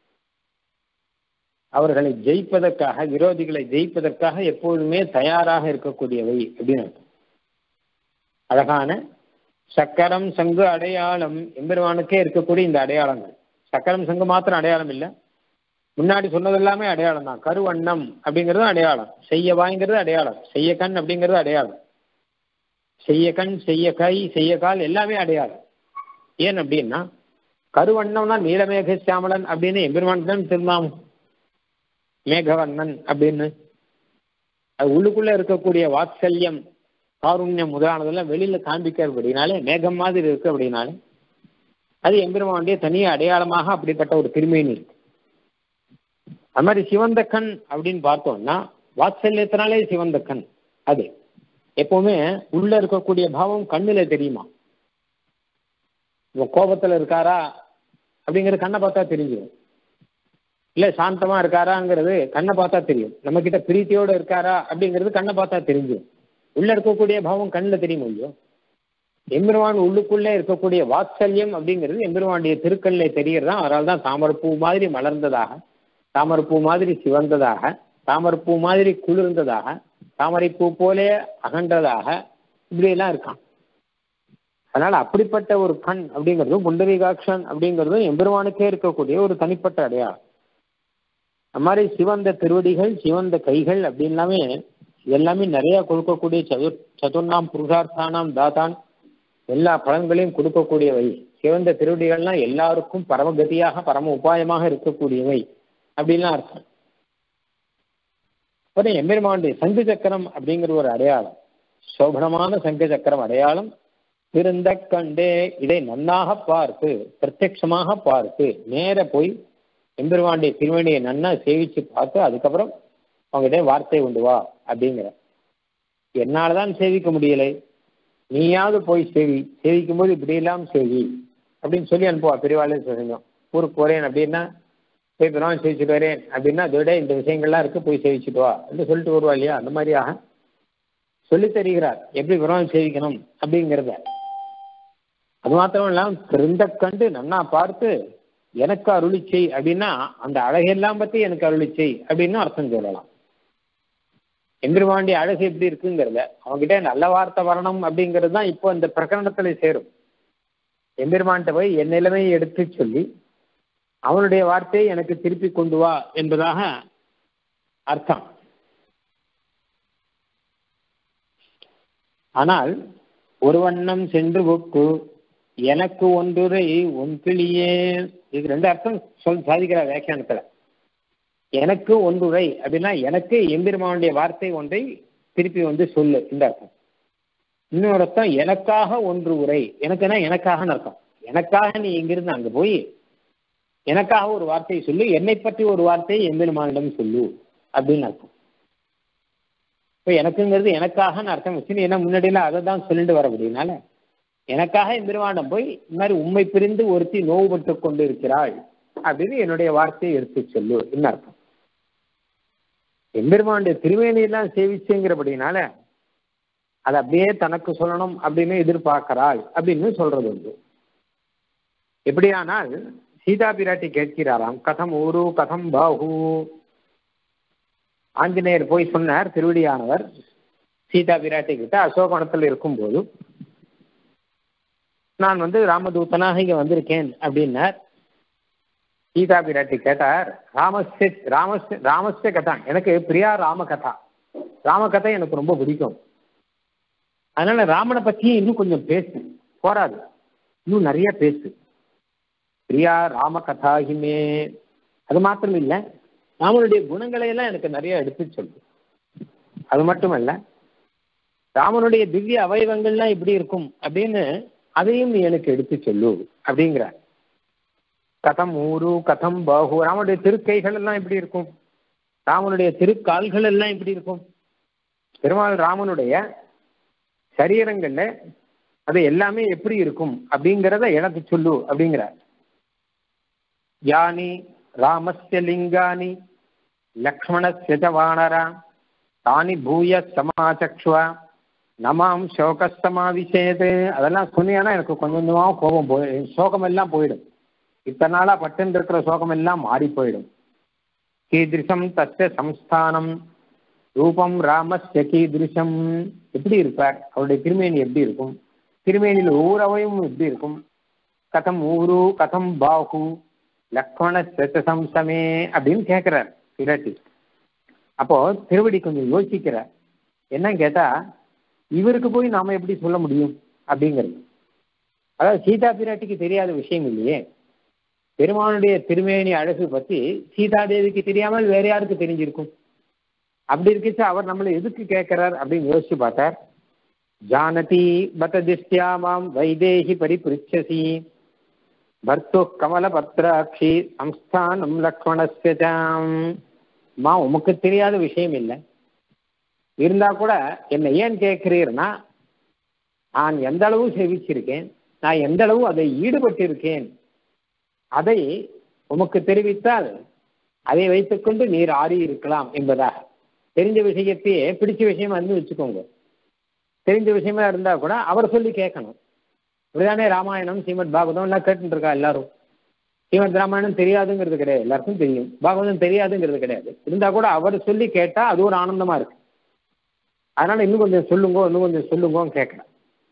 அவர்களை ஜெயிப்பதற்காக, விரோதிகளை ஜெயிப்பதற்காக எப்போதுமே தயாராக இருக்கக்கூடியவை அப்படின்னு அழகான சக்கரம் சங்கு அடையாளம். எம்பெருமானுக்கே இருக்கக்கூடிய இந்த அடையாளங்கள். சக்கரம் சங்கு மாத்திரம் அடையாளம் இல்லை, முன்னாடி சொன்னது எல்லாமே அடையாளம் தான். கருவண்ணம் அப்படிங்கிறது அடையாளம், செய்ய வாய்ங்கிறது அடையாளம், செய்ய கண் அப்படிங்கிறது அடையாளம், செய்ய கண் செய்ய கை செய்ய கால் எல்லாமே அடையாளம். ஏன் அப்படின்னா கருவண்ணம்னா நீலமேக சியாமலன் அப்படின்னு எம்பெருமான் தான் திருநாமம். மேகவண்ணன் அப்படின்னு அது உள்ளுக்குள்ள இருக்கக்கூடிய வாத்சல்யம் காருண்யம் முதலானதெல்லாம் வெளியில காண்பிக்கிறபடினாலே மேகம் மாதிரி இருக்கு. அப்படின்னாலே அது எம்பெருமானுடைய தனிய அடையாளமாக அப்படிப்பட்ட ஒரு திருமேனி இருக்கு. அது மாதிரி சிவந்த கண் அப்படின்னு பார்த்தோம்னா வாத்சல்யத்தினாலே சிவந்த கண். அது எப்பவுமே உள்ள இருக்கக்கூடிய பாவம் கண்ணுல தெரியுமா. கோபத்துல இருக்காரா அப்படிங்கிறது கண்ணை பார்த்தா தெரிஞ்சிடும். இல்ல சாந்தமா இருக்காராங்கிறது கண்ணை பார்த்தா தெரியும். நம்ம கிட்ட பிரீத்தியோட இருக்காரா அப்படிங்கிறது கண்ணை பார்த்தா தெரிஞ்சிடும். உள்ள இருக்கக்கூடிய பாவம் கண்ணில் தெரியும் இல்லையோ? எம்பெருமான் உள்ளுக்குள்ளே இருக்கக்கூடிய வாத்சல்யம் அப்படிங்கிறது எம்பெருமானுடைய திருக்கல்ல தெரியறதா. அதனால தான் தாமரப்பூ மாதிரி மலர்ந்ததாக, தாமரப்பூ மாதிரி சிவந்ததாக, தாமரப்பூ மாதிரி குளிர்ந்ததாக, தாமரைப்பூ போலே அகன்றதாக இப்படியெல்லாம் இருக்கான். அதனால அப்படிப்பட்ட ஒரு கண் அப்படிங்கிறதும் புண்டரீகாட்சன் அப்படிங்கிறதும் எம்பெருமானுக்கே இருக்கக்கூடிய ஒரு தனிப்பட்ட அடையாளம். அது மாதிரி சிவந்த திருவடிகள், சிவந்த கைகள் அப்படின்லாமே எல்லாமே நிறைய கொடுக்கக்கூடிய சதுர் சதுர்ணாம் புருஷார்த்தானாம் தாதான் எல்லா பலன்களையும் கொடுக்கக்கூடியவை. சிவந்த திருவடிகள்லாம் எல்லாருக்கும் பரமகதியாக பரம உபாயமாக இருக்கக்கூடியவை அப்படின்லாம் அர்த்தம். அப்புறம் எம்பெருமானுடைய சங்கு சக்கரம் அப்படிங்கிற ஒரு அடையாளம், சோபனமான சங்கு சக்கரம் அடையாளம். திருந்த கண்டே இதை நன்னாக பார்த்து, பிரத்யட்சமாக பார்த்து, நேர போய் எம்பெருமானுடைய திருவடியை நன்னா சேவிச்சு பார்த்து அதுக்கப்புறம் அவங்ககிட்ட வார்த்தை உண்டு வா அப்படிங்கிற. என்னால்தான் சேவிக்க முடியலை, நீயாவது போய் சேவி, சேவிக்கும் போது இப்படி எல்லாம் சேவி அப்படின்னு சொல்லி அனுப்புவா. பெரியவாளே சொல்லுங்க, ஊருக்கு போறேன் அப்படின்னா போய் பெருமாள் சேவிச்சுட்டு வரேன் அப்படின்னா அதோட இந்த விஷயங்கள்லாம் இருக்கு, போய் சேவிச்சுட்டு வா அப்படின்னு சொல்லிட்டு வருவா இல்லையா? அந்த மாதிரியாக சொல்லி தருகிறார் எப்படி பெருமாள் சேவிக்கணும் அப்படிங்கிறத. அது மாத்திரம் இல்லாமல் திருந்த கண்டு நன்னா பார்த்து எனக்கு அருளி செய் அப்படின்னா அந்த அழகெல்லாம் பத்தி எனக்கு அருளி செய் அப்படின்னு அர்த்தம் சொல்லலாம். எம்பெருமாண்டி அழகு எப்படி இருக்குங்கிறத அவங்ககிட்ட நல்ல வார்த்தை வரணும் அப்படிங்கிறது தான் இப்போ இந்த பிரகரணத்துல சேரும். எம்பெருமான்கிட்ட போய் என் நிலைமையை எடுத்து சொல்லி அவனுடைய வார்த்தையை எனக்கு திருப்பி கொண்டு வா என்பதாக அர்த்தம். ஆனால் ஒரு வண்ணம் சென்று புக்கு எனக்கு ஒன்றுரை ஒன் கிளியே, இது ரெண்டு அர்த்தம் சொல் சாதிக்கிறார் வியாக்கியானத்துல. எனக்கு ஒன்றுரை அப்படின்னா எனக்கு எம்பெருமானுடைய வார்த்தை ஒன்றை திருப்பி வந்து சொல்லு இந்த அர்த்தம். இன்னொரு அர்த்தம் எனக்காக ஒன்று உரை, எனக்குன்னா எனக்காக அர்த்தம். எனக்காக நீ இங்கிருந்து அங்க போய் எனக்காக ஒரு வார்த்தையை சொல்லு, என்னை பற்றி ஒரு வார்த்தையை எம்பெருமானிடம் சொல்லு அப்படின்னு அர்த்தம். இப்போ எனக்குங்கிறது எனக்காக அர்த்தம் வச்சு, ஏன்னா முன்னாடியெல்லாம் அதை தான் சொல்லிட்டு வர முடியும்னால எனக்காக எம்பெருமானிடம் போய் இந்த மாதிரி உண்மை பிரிந்து ஒருத்தி நோவுபட்டு கொண்டு இருக்கிறாள் அப்படின்னு என்னுடைய வார்த்தையை எடுத்து சொல்லு என்ன அர்த்தம். எம்பெருமானுடைய திருவேணியெல்லாம் சேவிச்சுங்கிறபடினால அதை அப்படியே தனக்கு சொல்லணும் அப்படின்னு எதிர்பார்க்கிறாள் அப்படின்னு சொல்றது உண்டு. எப்படியானால் சீதா பிராட்டி கேட்கிறாராம், கதம் ஊரு கதம் பாஹு. ஆஞ்சநேயர் போய் சொன்னார் திருவடியானவர் சீதா பிராட்டி கிட்ட அசோகவனத்தில் இருக்கும்போது, நான் வந்து ராமதூதனாக இங்க வந்திருக்கேன் அப்படின்னார். சீதா பிராட்டி கேட்டார், ராமஸ்ய ராமஸ்ய ராமஸ்ய கதா, எனக்கு பிரியா ராம கதா, ராம கதை எனக்கு ரொம்ப பிடிக்கும், அதனால ராமனை பற்றியும் இன்னும் கொஞ்சம் பேசு, போராது இன்னும் நிறைய பேசு, பிரியா ராம கதாகிமே. அது மாத்திரம் இல்லை, ராமனுடைய குணங்களை எல்லாம் எனக்கு நிறைய எடுத்து சொல்லு. அது மட்டுமல்ல, ராமனுடைய திவ்ய அவயவங்கள்லாம் எப்படி இருக்கும் அப்படின்னு அதையும் நீ எனக்கு எடுத்து சொல்லு அப்படிங்கிறார். கதம் ஊரு கதம் பாஹு, ராமனுடைய திருக்கைகள் எல்லாம் எப்படி இருக்கும், ராமனுடைய திருக்கால்கள் எல்லாம் எப்படி இருக்கும், பெருமாள் ராமனுடைய சரீரங்கள்ல அது எல்லாமே எப்படி இருக்கும் அப்படிங்கிறத எனக்கு சொல்லு அப்படிங்கிறார். யானி ராமஸ்ய லிங்கானி லக்ஷ்மணஸ்ய ச வானரா தானி பூய சமாசக்ஷ்வா நமாம் சோகஸ்தமாவிசேது. அதெல்லாம் சொன்னீங்கன்னா எனக்கு கொஞ்சம் கொஞ்சமாக கோபம் போய் சோகம் எல்லாம் போயிடும். இத்தனை நாளாக பட்டுன்னு இருக்கிற சோகம் எல்லாம் மாறி போயிடும். கீதிருஷம் தஸ்ய சம்ஸ்தானம் ரூபம் ராமஸ்ய கீதிருஷம், எப்படி இருப்பார், அவருடைய திருமேனி எப்படி இருக்கும், திருமேனியில் ஊரவையும் எப்படி இருக்கும், கதம் ஊரு கதம் பாஹு லக்ஷ்மணஸ்ய சம்சமே அப்படின்னு கேட்கிறார் பிராட்டி. அப்போ திருவடி கொஞ்சம் யோசிக்கிறார். என்னன்னு கேட்டா, இவருக்கு போய் நாம எப்படி சொல்ல முடியும் அப்படிங்கிறது. அதாவது சீதா பிராட்டிக்கு தெரியாத விஷயம் இல்லையே, பெருமானுடைய திருமேனி அழகு பத்தி சீதாதேவிக்கு தெரியாமல் வேற யாருக்கு தெரிஞ்சிருக்கும். அப்படி இருக்குச்சு அவர் நம்மளை எதுக்கு கேட்கிறார் அப்படின்னு யோசிச்சு பார்த்தார். ஜானதி பத திஷ்டியாமாம் வைதேகி பரிபிருச்சசி பர்த்து கமல பத்ராட்சி சம்ஸ்தானம் லக்ஷ்மணஸ்யாம். மா உமக்கு தெரியாத விஷயம் இல்லை, இருந்தா கூட என்னை ஏன் கேட்கிறீர்னா, நான் எந்த அளவு சேவிச்சிருக்கேன், நான் எந்த அளவு அதை ஈடுபட்டிருக்கேன், அதை உமக்கு தெரிவித்தால் அதை வைத்துக்கொண்டு நீர் ஆறி இருக்கலாம் என்பதாக. தெரிஞ்ச விஷயத்தையே பிடிச்ச விஷயம் வந்து வச்சுக்கோங்க. தெரிஞ்ச விஷயமா இருந்தா கூட அவர் சொல்லி கேட்கணும். இப்படிதானே ராமாயணம் ஸ்ரீமத் பாகவதம் எல்லாம் கேட்டுட்டு இருக்கா எல்லாரும். ஸ்ரீமத் ராமாயணம் தெரியாதுங்கிறது கிடையாது, எல்லாருக்கும் தெரியும். பாகவதம் தெரியாதுங்கிறது கிடையாது. இருந்தா கூட அவர் சொல்லி கேட்டா அது ஒரு ஆனந்தமா இருக்கு. அதனால இன்னும் கொஞ்சம் சொல்லுங்க இன்னும் கொஞ்சம் சொல்லுங்கன்னு கேட்கிறேன்.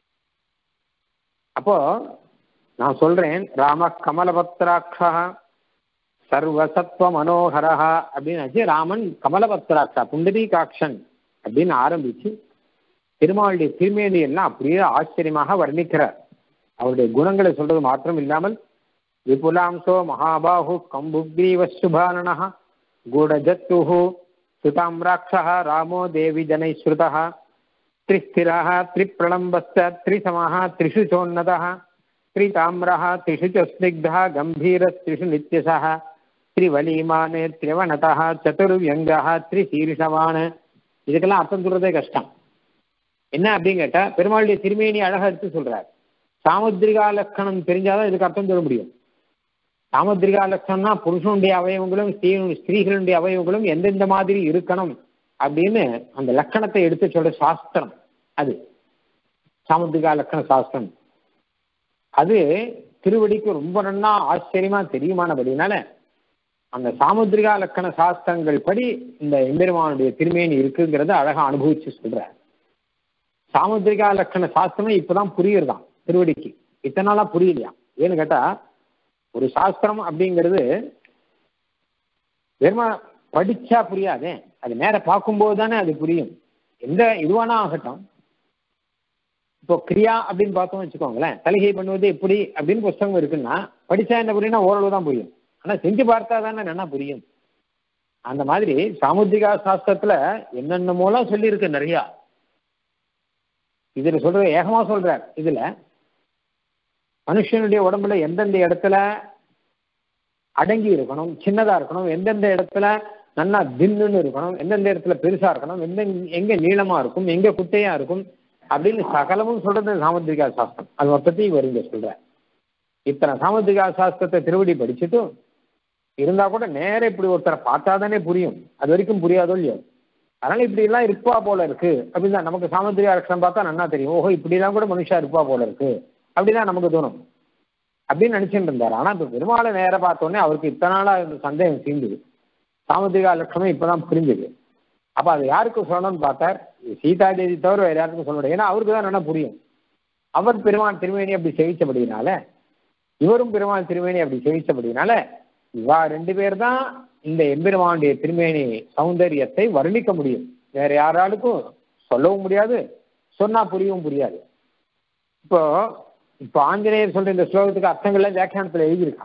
அப்போ நான் சொல்றேன், ராம கமலபத்ராட்சா சர்வசத்வ மனோகரஹா அப்படின்னு ராமன் கமலபத்ராட்சா புண்டரீகாட்சன் அப்படின்னு ஆரம்பிச்சு திருமாவளுடைய திருமேனி எல்லாம் அப்படியே ஆச்சரியமாக வர்ணிக்கிறார். அவருடைய குணங்களை சொல்றது மாத்திரம் இல்லாமல் விபுலாம்சோ மகாபாஹு கம்புக்ரீவ சுபானனஹ கூடஜத்துஹு சுதாம்ராட்சः ராமோ தேவி ஜனைஸ்ருதः திரிஸ்திரः திரிப்ரணம்பஸ்ச த்ரிசமः த்ரிஷு சோன்னதः த்ரிதாம்ரः த்ரிஷு ச ஸ்னிக்தः கம்பீரः த்ரிஷு நித்யசः த்ரிவலீமானே த்ரிவணதः சதுர்வியங்கः த்ரிசீர்ஷவான். இதுக்கெல்லாம் அர்த்தம் சொல்றதே கஷ்டம். என்ன அப்படின்னு கேட்டா பெருமாளுடைய திருமேனி அழகா எடுத்து சொல்றார். சாமுத்திரிகா லட்சணம் தெரிஞ்சாதான் இதுக்கு அர்த்தம் சொல்ல முடியும். சாமுத்திரிகா லட்சணம்னா புருஷனுடைய அவயவங்களும் ஸ்ரீ ஸ்திரீகளுடைய அவயவங்களும் எந்தெந்த மாதிரி இருக்கணும் அப்படின்னு அந்த லட்சணத்தை எடுத்து சொல்ற சாஸ்திரம் அது சாமுத்திரிகா லட்சண சாஸ்திரம். அது திருவடிக்கு ரொம்ப நன்னா ஆச்சரியமா தெரியுமானபடினால அந்த சாமுத்திரிகா லட்சண சாஸ்திரங்கள் படி இந்த எம்பெருமானுடைய திருமேனி இருக்குங்கிறத அழகா அனுபவிச்சு சொல்றார். சாமுத்திரிகா லட்சண சாஸ்திரமே இப்பதான் புரியுறதான் திருவடிக்கு. இத்தனை நாளா புரியலையா? ஏன்னு கேட்டா ஒரு சாஸ்திரம் அப்படிங்கிறது வெறுமா படிச்சா புரியாதே, அது நேர பார்க்கும்போது தானே அது புரியும். எந்த இதுவானா ஆகட்டும். இப்போ கிரியா அப்படின்னு பார்த்தோம்னு வச்சுக்கோங்களேன், சலுகை பண்ணுவது எப்படி அப்படின்னு புஸ்தகம் இருக்குன்னா படிச்சா என்ன புரியும்னா ஓரளவு தான் புரியும். ஆனா செஞ்சு பார்த்தா தானே என்ன புரியும். அந்த மாதிரி சாமுத்திரிகா சாஸ்திரத்துல என்னென்ன மூலம் சொல்லியிருக்கு நிறையா. இதுல சொல்ற ஏகமா சொல்றார். இதுல மனுஷனுடைய உடம்புல எந்தெந்த இடத்துல அடங்கி இருக்கணும், சின்னதா இருக்கணும், எந்தெந்த இடத்துல நல்லா தின்னுன்னு இருக்கணும், எந்தெந்த இடத்துல பெருசா இருக்கணும், எந்த எங்க நீளமா இருக்கும், எங்க குட்டையா இருக்கும் அப்படின்னு சகலமும் சொல்றது சாமுத்திரிகா சாஸ்திரம். அது மொத்தத்தையும் வருங்க சொல்ற. இத்தனை சாமுத்திரிகா சாஸ்திரத்தை திருவடி படிச்சுட்டும் இருந்தா கூட நேரம் இப்படி ஒருத்தரை பார்த்தா தானே புரியும். அது வரைக்கும் புரியாதோ இல்லையோ. அதனால இப்படி எல்லாம் இருப்பா போல இருக்கு அப்படின்னு தான் நமக்கு சாமுத்திரிகா லட்சணம் பார்த்தா நல்லா தெரியும். ஓஹோ இப்படிலாம் கூட மனுஷா இருப்பா போல இருக்கு அப்படிதான் நமக்கு தோணும் அப்படின்னு நினைச்சுட்டு இருந்தாரு. ஆனா இப்ப பெருமாளை நேர பார்த்தோன்னே அவருக்கு இத்தனை நாளா சந்தேகம் தீர்ந்துது. சாமுத்திரிகா லட்சணம் இப்பதான் புரிஞ்சுது. அப்ப அது யாருக்கு சொல்லணும்னு பார்த்தார், சீதா தேவி தவிர வேற யாருக்கும் சொல்ல முடியாது. ஏன்னா அவருக்கு தான் நல்லா புரியும். அவர் பெருமாள் திருமேனி அப்படி செவிச்சபடினால, இவரும் பெருமாள் திருமேனி அப்படி செவிச்சபடினால இவா ரெண்டு பேர் தான் இந்த எம்பெருமானுடைய திருமேனி சௌந்தரியத்தை வர்ணிக்க முடியும். வேற யாராலுக்கும் சொல்லவும் முடியாது, சொன்னா புரியவும் புரியாது. இப்போ இப்போ ஆஞ்சநேயர் சொல்ற இந்த ஸ்லோகத்துக்கு அர்த்தங்கள்ல வியாக்கியானத்துல எழுதியிருக்கான்.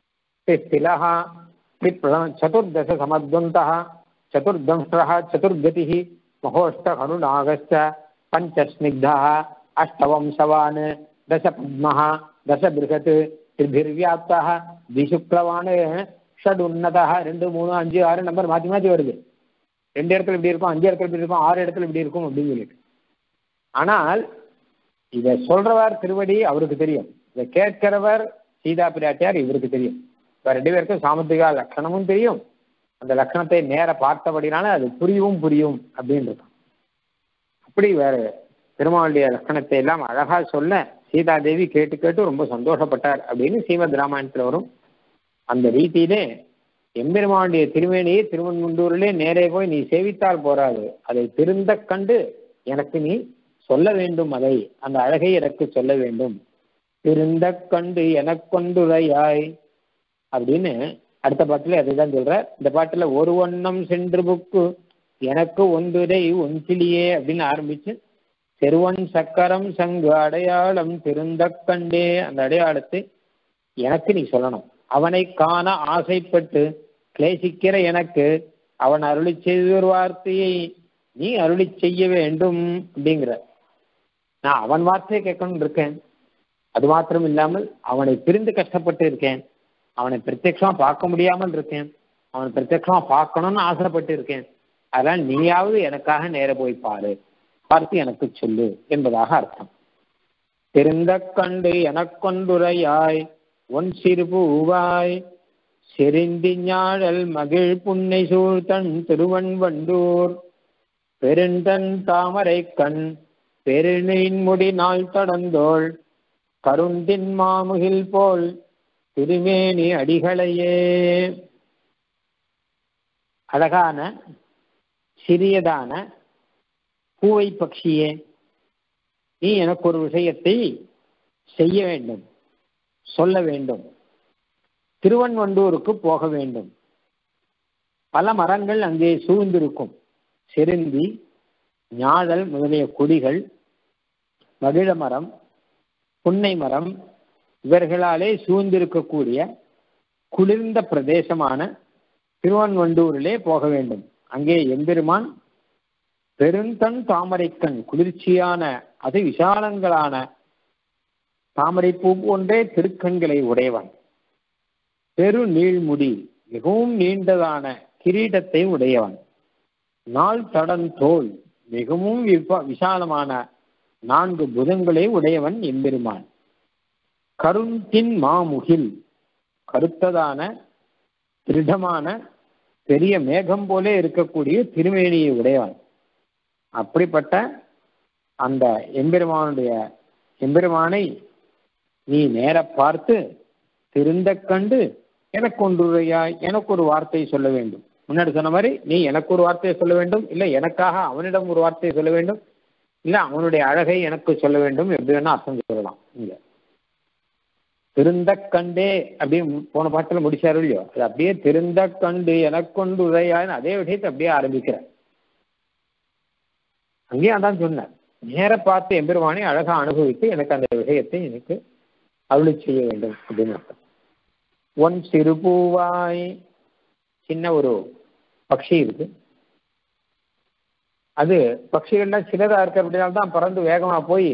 சதுர்தச சமத்வந்தா சதுர்தம்ஷ்டः சதுர்கதிः மகோஷ்ட கருணாகஸ்ச பஞ்சஸ்னிக்தः அஷ்டவம்சவான் தச பத்மः தச பிருகத் திரிபிர்வியாப்தः திசுக்லவான் ஷட் உன்னதः. ரெண்டு மூணு அஞ்சு ஆறு நம்பர் மாற்றி மாற்றி வருது. ரெண்டு இடத்துல இப்படி இருக்கும், அஞ்சு இடத்துல இப்படி இருக்கும், ஆறு இடத்துல இப்படி இருக்கும் அப்படின்னு சொல்லிட்டு. ஆனால் இதை சொல்றவர் திருவடி அவருக்கு தெரியும், இதை கேட்கிறவர் சீதா பிராட்டியார் இவருக்கு தெரியும். இப்போ ரெண்டு பேருக்கும் சாமுத்திரிகா லட்சணமும் தெரியும். அந்த லட்சணத்தை நேர பார்த்தபடினால அது புரியவும் புரியும் அப்படின்னு இருக்கும். அப்படி வேற பெருமாளுடைய லட்சணத்தை எல்லாம் அழகா சொல்ல சீதா தேவி கேட்டு கேட்டு ரொம்ப சந்தோஷப்பட்டார் அப்படின்னு ஸ்ரீமத் ராமாயணத்துல வரும். அந்த ரீதியிலே எம்பெருமானுடைய திருமேனியை திருவன்குண்டூரிலே நேரே போய் நீ சேவித்தால் போராது, அதை திருந்த கண்டு எனக்கு நீ சொல்ல வேண்டும், அதை அந்த அழகை எனக்கு சொல்ல வேண்டும். திருந்த கண்டு எனக்கொண்டுரையாய் அப்படின்னு அடுத்த பாட்டுல அதுதான் சொல்ற. இந்த பாட்டுல ஒரு வண்ணம் சென்று புக்கு எனக்கு ஒன்றுரை ஒன்றிலியே அப்படின்னு ஆரம்பிச்சு செருவன் சக்கரம் சங்கு அடையாளம் திருந்த கண்டே அந்த அடையாளத்தை எனக்கு நீ சொல்லணும். அவனை காண ஆசைப்பட்டு கிளேசிக்கிற எனக்கு அவன் அருளி செய்த ஒரு வார்த்தையை நீ அருளி செய்ய வேண்டும் அப்படிங்கிற. நான் அவன் வார்த்தையை கேட்கணும்னு இருக்கேன். அது மாத்திரம் இல்லாமல் அவனை பிரிந்து கஷ்டப்பட்டு இருக்கேன். அவனை பிரத்யட்சமா பார்க்க முடியாமல் இருக்கேன். அவனை பிரத்யட்சமா பார்க்கணும்னு ஆசைப்பட்டு இருக்கேன். அதனால் நீயாவது எனக்காக நேர போய் பாரு, பார்த்து எனக்கு சொல்லு என்பதாக அர்த்தம். திருந்த கண்டு எனக்கொண்டுரையாய் ஒன் சிறுபூவாய் செறிந்தி ஞாழல் மகிழ் புன்னை சூழ்தன் திருவன் வண்டூர் பெருந்தன் தாமரை கண் பெருநெயின் முடி நாள் தடந்தோள் கருந்தின் மாமுகில் போல் திருமேனி அடிகளையே. அழகான சிறியதான பூவை பட்சியே, நீ எனக்கு ஒரு விஷயத்தை செய்ய வேண்டும், சொல்ல வேண்டும். திருவன்வண்டூருக்கு போக வேண்டும். பல மரங்கள் அங்கே சூழ்ந்திருக்கும். செருந்தி, ஞாழல் முதலிய கொடிகள், மகிழ மரம், புன்னை மரம் இவர்களாலே சூழ்ந்திருக்கக்கூடிய குளிர்ந்த பிரதேசமான திருவன்வண்டூரிலே போக வேண்டும். அங்கே எம்பெருமான் பெருந்தன் தாமரைக்கண், குளிர்ச்சியான அது விசாலங்களான தாமரைப்பூ போன்றே திருக்கண்களை உடையவன். பெரு நீள்முடி, மிகவும் நீண்டதான கிரீடத்தை உடையவன். நாள் தடன் தோல், மிகவும் விசாலமான நான்கு புதங்களை உடையவன் எம்பெருமான். கருந்தின் மாமுகில், கருத்ததான திருடமான பெரிய மேகம் போலே இருக்கக்கூடிய திருமேனியை உடையவன். அப்படிப்பட்ட அந்த எம்பெருமானுடைய எம்பெருமானை நீ நேர பார்த்து திருந்த கண்டு எனக்கு ஒன்றுரையாய், எனக்கு ஒரு வார்த்தையை சொல்ல வேண்டும். முன்னாடி சொன்ன மாதிரி நீ எனக்கு ஒரு வார்த்தையை சொல்ல வேண்டும், இல்லை எனக்காக அவனிடம் ஒரு வார்த்தையை சொல்ல வேண்டும், இல்லை அவனுடைய அழகை எனக்கு சொல்ல வேண்டும், எப்படி வேணா அர்த்தம் சொல்லலாம். இங்க திருந்த கண்டே அப்படின்னு போன பாட்டில் முடிச்சாரு இல்லையோ, அது அப்படியே திருந்த கண்டு எனக்கொண்டு உரையான்னு அதே விஷயத்தை அப்படியே ஆரம்பிக்கிறேன். அங்கேயே அதான் சொன்னார், நேர பார்த்து எம்பெருமானை அழகா அனுபவித்து எனக்கு அந்த விஷயத்தை எனக்கு அருளி செய்ய வேண்டும் அப்படின்னு அர்த்தம். ஒன் சிறு பூவாய், சின்ன ஒரு பட்சி இருக்கு. அது பட்சிகள்லாம் சின்னதா இருக்க அப்படின்னால்தான் பறந்து வேகமா போய்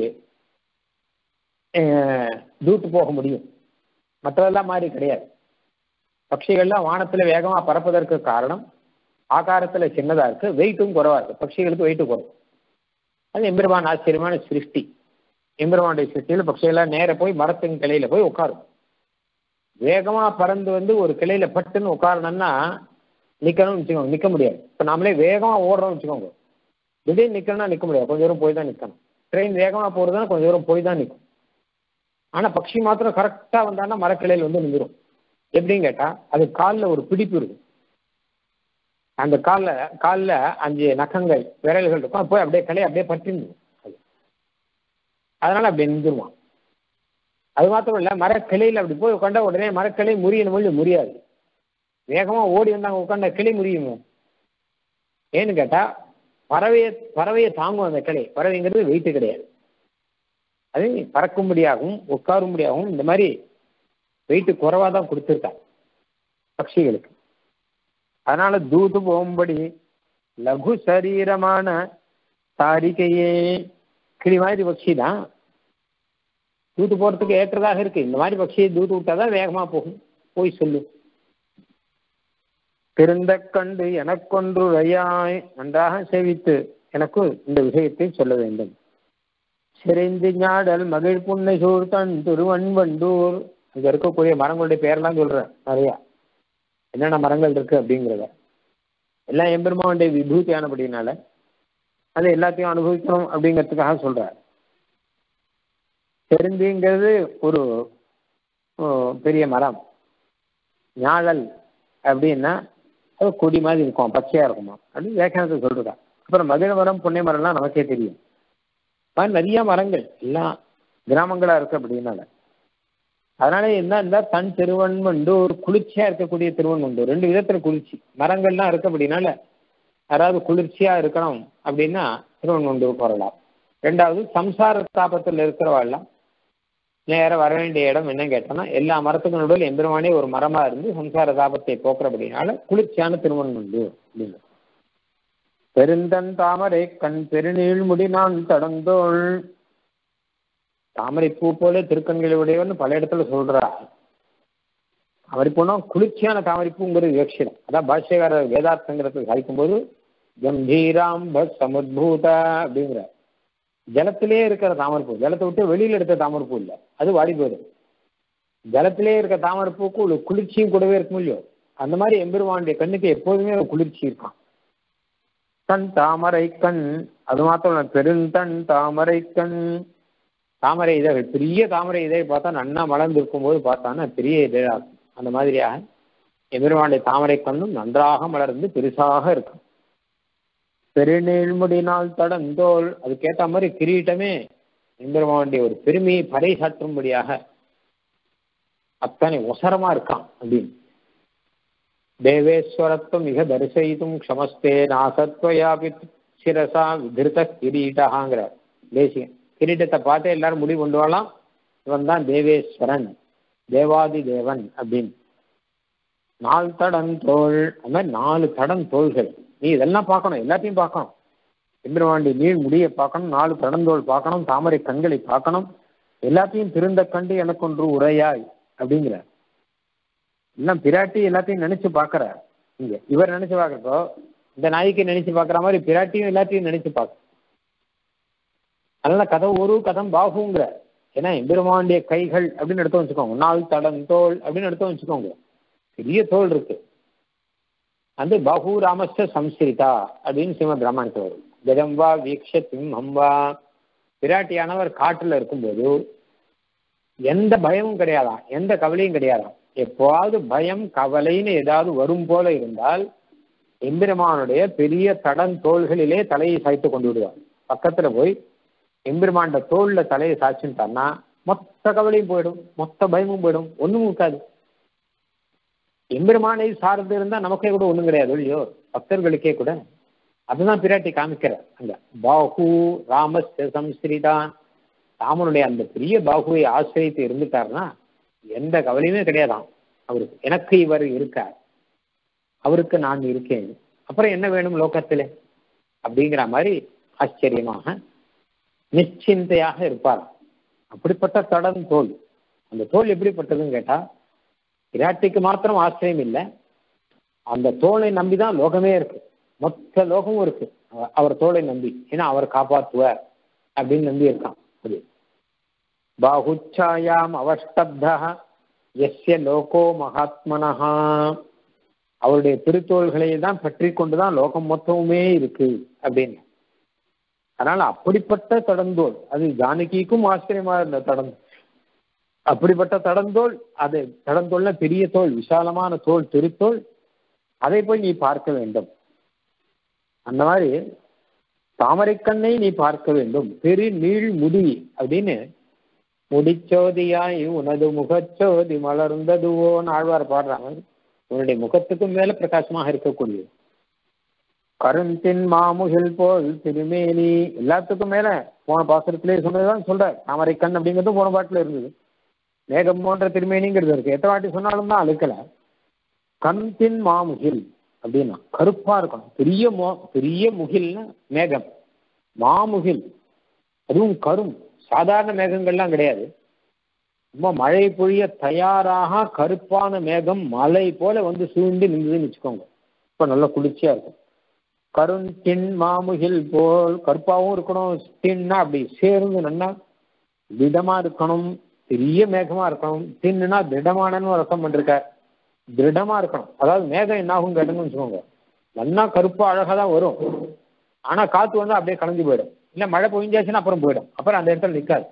தூத்து போக முடியும். மற்றதெல்லாம் மாதிரி கிடையாது. பட்சிகள்லாம் வானத்துல வேகமா பறப்பதற்கு காரணம் ஆகாரத்துல சின்னதா இருக்கு, வெயிட்டும் குறைவா இருக்கு. பட்சிகளுக்கு வெயிட்டு குறைவு. அது எம்பெருமான் ஆச்சரியமான சிருஷ்டி. எம்பெருமானுடைய சிருஷ்டியில் பட்சிகள்லாம் நேர போய் மரத்தின் கிளையில போய் உட்காரும். வேகமா பறந்து வந்து ஒரு கிளையில பட்டுன்னு உட்காரணும்னா நிக்கணும்னு வச்சுக்கோங்க, நிக்க முடியாது. இப்ப நாமளே வேகமா ஓடுறோம்னு வச்சுக்கோங்க, திடீர்னு நிக்கணும்னா நிக்க முடியாது, கொஞ்சம் தூரம் போய் தான் நிக்கணும். ட்ரெயின் வேகமா போறதுன்னா கொஞ்சம் தூரம் போய் தான் நிற்கும். ஆனா பட்சி மாத்திரம் கரெக்டா வந்தான்னா மரக்கிளையில் வந்து நின்றுடும். எப்படின்னு கேட்டா அது காலில் ஒரு பிடிப்பு இருக்கும். அந்த காலில் காலில் அஞ்சு நகங்கள் விரல்கள் இருக்கும், போய் அப்படியே கிளையை அப்படியே பற்றிடும். அது அதனால அப்படியே நின்றுடுவான். அது மாத்திரம் இல்லை, மரக்கிளையில் அப்படி போய் உட்காண்டா உடனே மரக்கிளை முறியணும் மொழி முடியாது. வேகமா ஓடி வந்தாங்க உட்காண்ட கிளை முறியுமோ. ஏன்னு கேட்டா பறவையை பறவையை தாங்கும் அந்த கிளை. பறவைங்கிறது வெயிட்டு கிடையாது, அது பறக்கும்படியாகவும் உட்காரும்படியாகவும் இந்த மாதிரி வெயிட்டு குறைவா தான் கொடுத்துருக்கா பட்சிகளுக்கு. அதனால தூது போகும்படி லகு சரீரமான தாரிகையே, கிளி மாதிரி பட்சி தான் தூத்து போறதுக்கு ஏற்றதாக இருக்கு. இந்த மாதிரி பட்சியை தூத்து விட்டாதான் வேகமா போகும். போய் சொல்லு. திருந்த கண்டு எனக்கொன்று வையாய், நன்றாக சேவித்து எனக்கு இந்த விஷயத்தை சொல்ல வேண்டும். சிறைந்து ஞாடல் மகிழ் புன்னை சூழ்த்தன் திருவன்வண்டூர். இங்க இருக்கக்கூடிய மரங்களுடைய பேரெல்லாம் சொல்றேன் நிறையா, என்னென்ன மரங்கள் இருக்கு அப்படிங்கிறத. எல்லாம் எம்பெருமானுடைய விபூதியானபடினால அது எல்லாத்தையும் அனுபவிக்கணும் அப்படிங்கிறதுக்காக சொல்றார். செருந்திங்கிறது ஒரு பெரிய மரம். ஞாழல் அப்படின்னா அது கொடி மாதிரி இருக்கும், பச்சையா இருக்குமா அப்படின்னு வியாக்கியானத்தை சொல்றா. அப்புறம் மகிழ மரம், புன்னை மரம்லாம் நமக்கே தெரியும். நிறைய மரங்கள் எல்லாம் கிராமங்களா இருக்கு அப்படின்னால. அதனால என்ன இருந்தா தன் திருவன்வண்டூர், குளிர்ச்சியா இருக்கக்கூடிய திருவன்வண்டூர். ரெண்டு விதத்துல குளிர்ச்சி மரங்கள்லாம் இருக்கு அப்படின்னால யாராவது குளிர்ச்சியா இருக்கணும் அப்படின்னா திருவன்வண்டூர் வரலாம். ரெண்டாவது சம்சார தாபத்தில் இருக்கிறவாள்லாம் நேர வர வேண்டிய இடம் என்னன்னு கேட்டோம்னா எல்லா மரத்துக்கும் நடுவில் எம்பெருமானே ஒரு மரமா இருந்து சம்சார தாபத்தை போக்குறபடினால குளிர்ச்சியான திருவன்வண்டூர் அப்படின்னு. பெருந்தன் தாமரை கண் பெருநீள் முடி நான் தடந்தோள், தாமரை பூ போல திருக்கண்களை உடையவன்னு பல இடத்துல சொல்றா. தாமரை பூனா குளிர்ச்சியான தாமரை பூங்கிறது விவக்ஷிடம். அதான் பாஷ்யக்காரர் வேதார்த்தங்கிறத சாதிக்கும் போது கம்பீராம்ப சமுத்பூத அப்படிங்கிற. ஜலத்திலே இருக்கிற தாமரைப்பூ, ஜலத்தை விட்டு வெளியில எடுத்த தாமரைப்பூ இல்லை, அது வாடி போயிடும். ஜலத்திலே இருக்க தாமரைப்பூக்கு ஒரு குளிர்ச்சியும் கூடவே இருக்கும் இல்லையோ, அந்த மாதிரி எம்பெருமானுடைய கண்ணுக்கு எப்போதுமே ஒரு குளிர்ச்சி இருக்கான். கண் தாமரை கண் அது மாத்திரம் பெருந்தன் தாமரை கண், தாமரை இதழ் பெரிய தாமரை இதழ் பார்த்தா நன்னா மலர்ந்து இருக்கும் போது பார்த்தான்னா பெரிய இதழாகும். அந்த மாதிரியாக எம்பெருமானுடைய தாமரை கண்ணும் நன்றாக மலர்ந்து பெருசாக இருக்கும். பெருநீழ்முடினால் தடந்தோள், அதுக்கேற்ற மாதிரி கிரீட்டமே எம்பெருமானுடைய ஒரு பெருமையை பறை சாற்றும்படியாக அத்தனை ஒசரமா இருக்கான் அப்படின்னு. தேவேஸ்வரத்துவம் மிக தரிசயித்தும் க்ஷமஸ்தே நாசத்வயாபி சிரசா விதிருத கிரீட்டகாங்கிறார் தேசியம். கிரீட்டத்தை பார்த்து எல்லாரும் முடிவு கொண்டு வரலாம், இவன் தான் தேவேஸ்வரன், தேவாதி தேவன் அப்படின்னு. நாலு தடன் தோள், அந்த மாதிரி நாலு தடன் தோள்கள். நீ இதெல்லாம் பார்க்கணும், எல்லாத்தையும் பார்க்கணும். எம்பெருமானுடைய நீள் முடியை பார்க்கணும், நாலு தடந்தோள் பார்க்கணும், தாமரை கண்களை பார்க்கணும், எல்லாத்தையும் திருந்த கண்டு எனக்கு ஒன்று உரையாய் அப்படிங்கிற. எல்லாம் பிராட்டி எல்லாத்தையும் நினைச்சு பார்க்கற. இங்க இவர் நினைச்சு பார்க்கறப்போ இந்த நாய்க்கு நினைச்சு பார்க்குற மாதிரி பிராட்டியும் எல்லாத்தையும் நினைச்சு பார்க்க. அதனால கதை ஒரு கதம் பாகுங்கிற. ஏன்னா எம்பெருமானுடைய கைகள் அப்படின்னு எடுத்து வச்சுக்கோங்க, நாலு தடம் தோல் அப்படின்னு எடுத்து வச்சுக்கோங்க, பெரிய தோல் இருக்கு. அந்த பாகு ராமஸ்ய சம்ஸ்கிருதா அப்படின்னு ஸ்ரீமத் ராமாயணத்தில் வரும். கஜம்பா வீக்ஷத்திம் ஹம்பா, பிராட்டியானவர் காட்டுல இருக்கும்போது எந்த பயமும் கிடையாதான், எந்த கவலையும் கிடையாதான். எப்போவாவது பயம் கவலைன்னு ஏதாவது வரும் போல இருந்தால் எம்பெருமானுடைய பெரிய தடன் தோள்களிலே தலையை சாய்த்து கொண்டு விடுவார். பக்கத்துல போய் எம்பெருமாண்ட தோல்ல தலையை சாய்ச்சுட்டான்னா மொத்த கவலையும் போயிடும், மொத்த பயமும் போயிடும், ஒண்ணும் இருக்காது. எம்பெருமானை சார்ந்து இருந்தா நமக்கே கூட ஒண்ணும் கிடையாது இல்லையோ, பக்தர்களுக்கே கூட. அதுதான் பிராட்டி காமிக்கிறார் அங்க. பாகு ராமஸ்ய சம்ஸ்கிருதான், ராமனுடைய அந்த பெரிய பாகுவை ஆசிரியத்து இருந்துட்டாருன்னா எந்த கவலையுமே கிடையாதான் அவருக்கு. எனக்கு இவர் இருக்கார், அவருக்கு நான் இருக்கேன், அப்புறம் என்ன வேணும் லோகத்திலே அப்படிங்கிற மாதிரி ஆச்சரியமாக நிச்சிந்தையாக இருப்பார். அப்படிப்பட்ட தடன் தோல். அந்த தோல் எப்படிப்பட்டதுன்னு கேட்டா பிராட்டிக்கு மாத்திரம் ஆசிரியம் இல்லை, அந்த தோலை நம்பிதான் லோகமே இருக்கு, மொத்த லோகமும் இருக்கு அவர் தோலை நம்பி. ஏன்னா அவர் காப்பாற்றுவார் அப்படின்னு நம்பி இருக்கான். அது பாகுச்சாயாம் அவஷ்டப்தா எஸ்ய லோகோ மகாத்மனஹா, அவருடைய திருத்தோள்களை தான் பற்றி கொண்டுதான் லோகம் மொத்தமுமே இருக்கு அப்படின்னு. அதனால அப்படிப்பட்ட தடந்தோல், அது ஜானகிக்கும் ஆச்சரியமா இருந்த தடம். அப்படிப்பட்ட தடந்தோல், அது தடந்தோல்னா பெரிய தோல், விசாலமான தோல், திருத்தோல், அதை போய் நீ பார்க்க வேண்டும். அந்த மாதிரி தாமரைக்கண்ணை நீ பார்க்க வேண்டும். பெரு நீள் முடி அப்படின்னு, முடிச்சோதியாய் உனது முகச்சோதி மலர்ந்ததுவோன்னு ஆழ்வார் பாடுறாங்க. உன்னுடைய முகத்துக்கும் மேல பிரகாசமாக இருக்கக்கூடியது. கருந்தின் மாமுகில் போல் திருமேனி, எல்லாத்துக்கும் மேல போன பாசுரத்திலே சொன்னதுதான் சொல்ற. தாமரை கண் அப்படிங்கிறது போன பாட்டுல இருந்தது. மேகம் போன்ற திருமேனிங்கிறது இருக்கு, எத்தனை வாட்டி சொன்னாலும் தான் அழுக்கல. கருந்தின் மாமுகில் அப்படின்னா கருப்பா இருக்கணும், பெரிய மோ பெரிய முகில்னா மேகம், மாமுகில் அதுவும் கரும். சாதாரண மேகங்கள்லாம் கிடையாது, ரொம்ப மழை பொழிய தயாராக கருப்பான மேகம் மலை போல வந்து சூழ்ந்து நின்றுதுன்னு வச்சுக்கோங்க, இப்ப நல்லா குளிர்ச்சியா இருக்கும். கருண் தின் மாமுகில் போல், கருப்பாவும் இருக்கணும், தின்னா அப்படி சேர்ந்து நல்லா திடமா இருக்கணும், பெரிய மேகமா இருக்கணும். தின்னுனா திடமானன்னு ஒரு அர்த்தம் பண்ணிருக்கார், திருடமா இருக்கணும். அதாவது மேகம் என்ன ஆகும் கேட்டோம்னு வச்சுக்கோங்க, நல்லா கருப்பா அழகா தான் வரும், ஆனா காத்து வந்து அப்படியே கலந்து போயிடும், இல்ல மழை பொழிஞ்சாச்சுன்னா அப்புறம் போயிடும், அப்புறம் அந்த இடத்துல நிற்காது.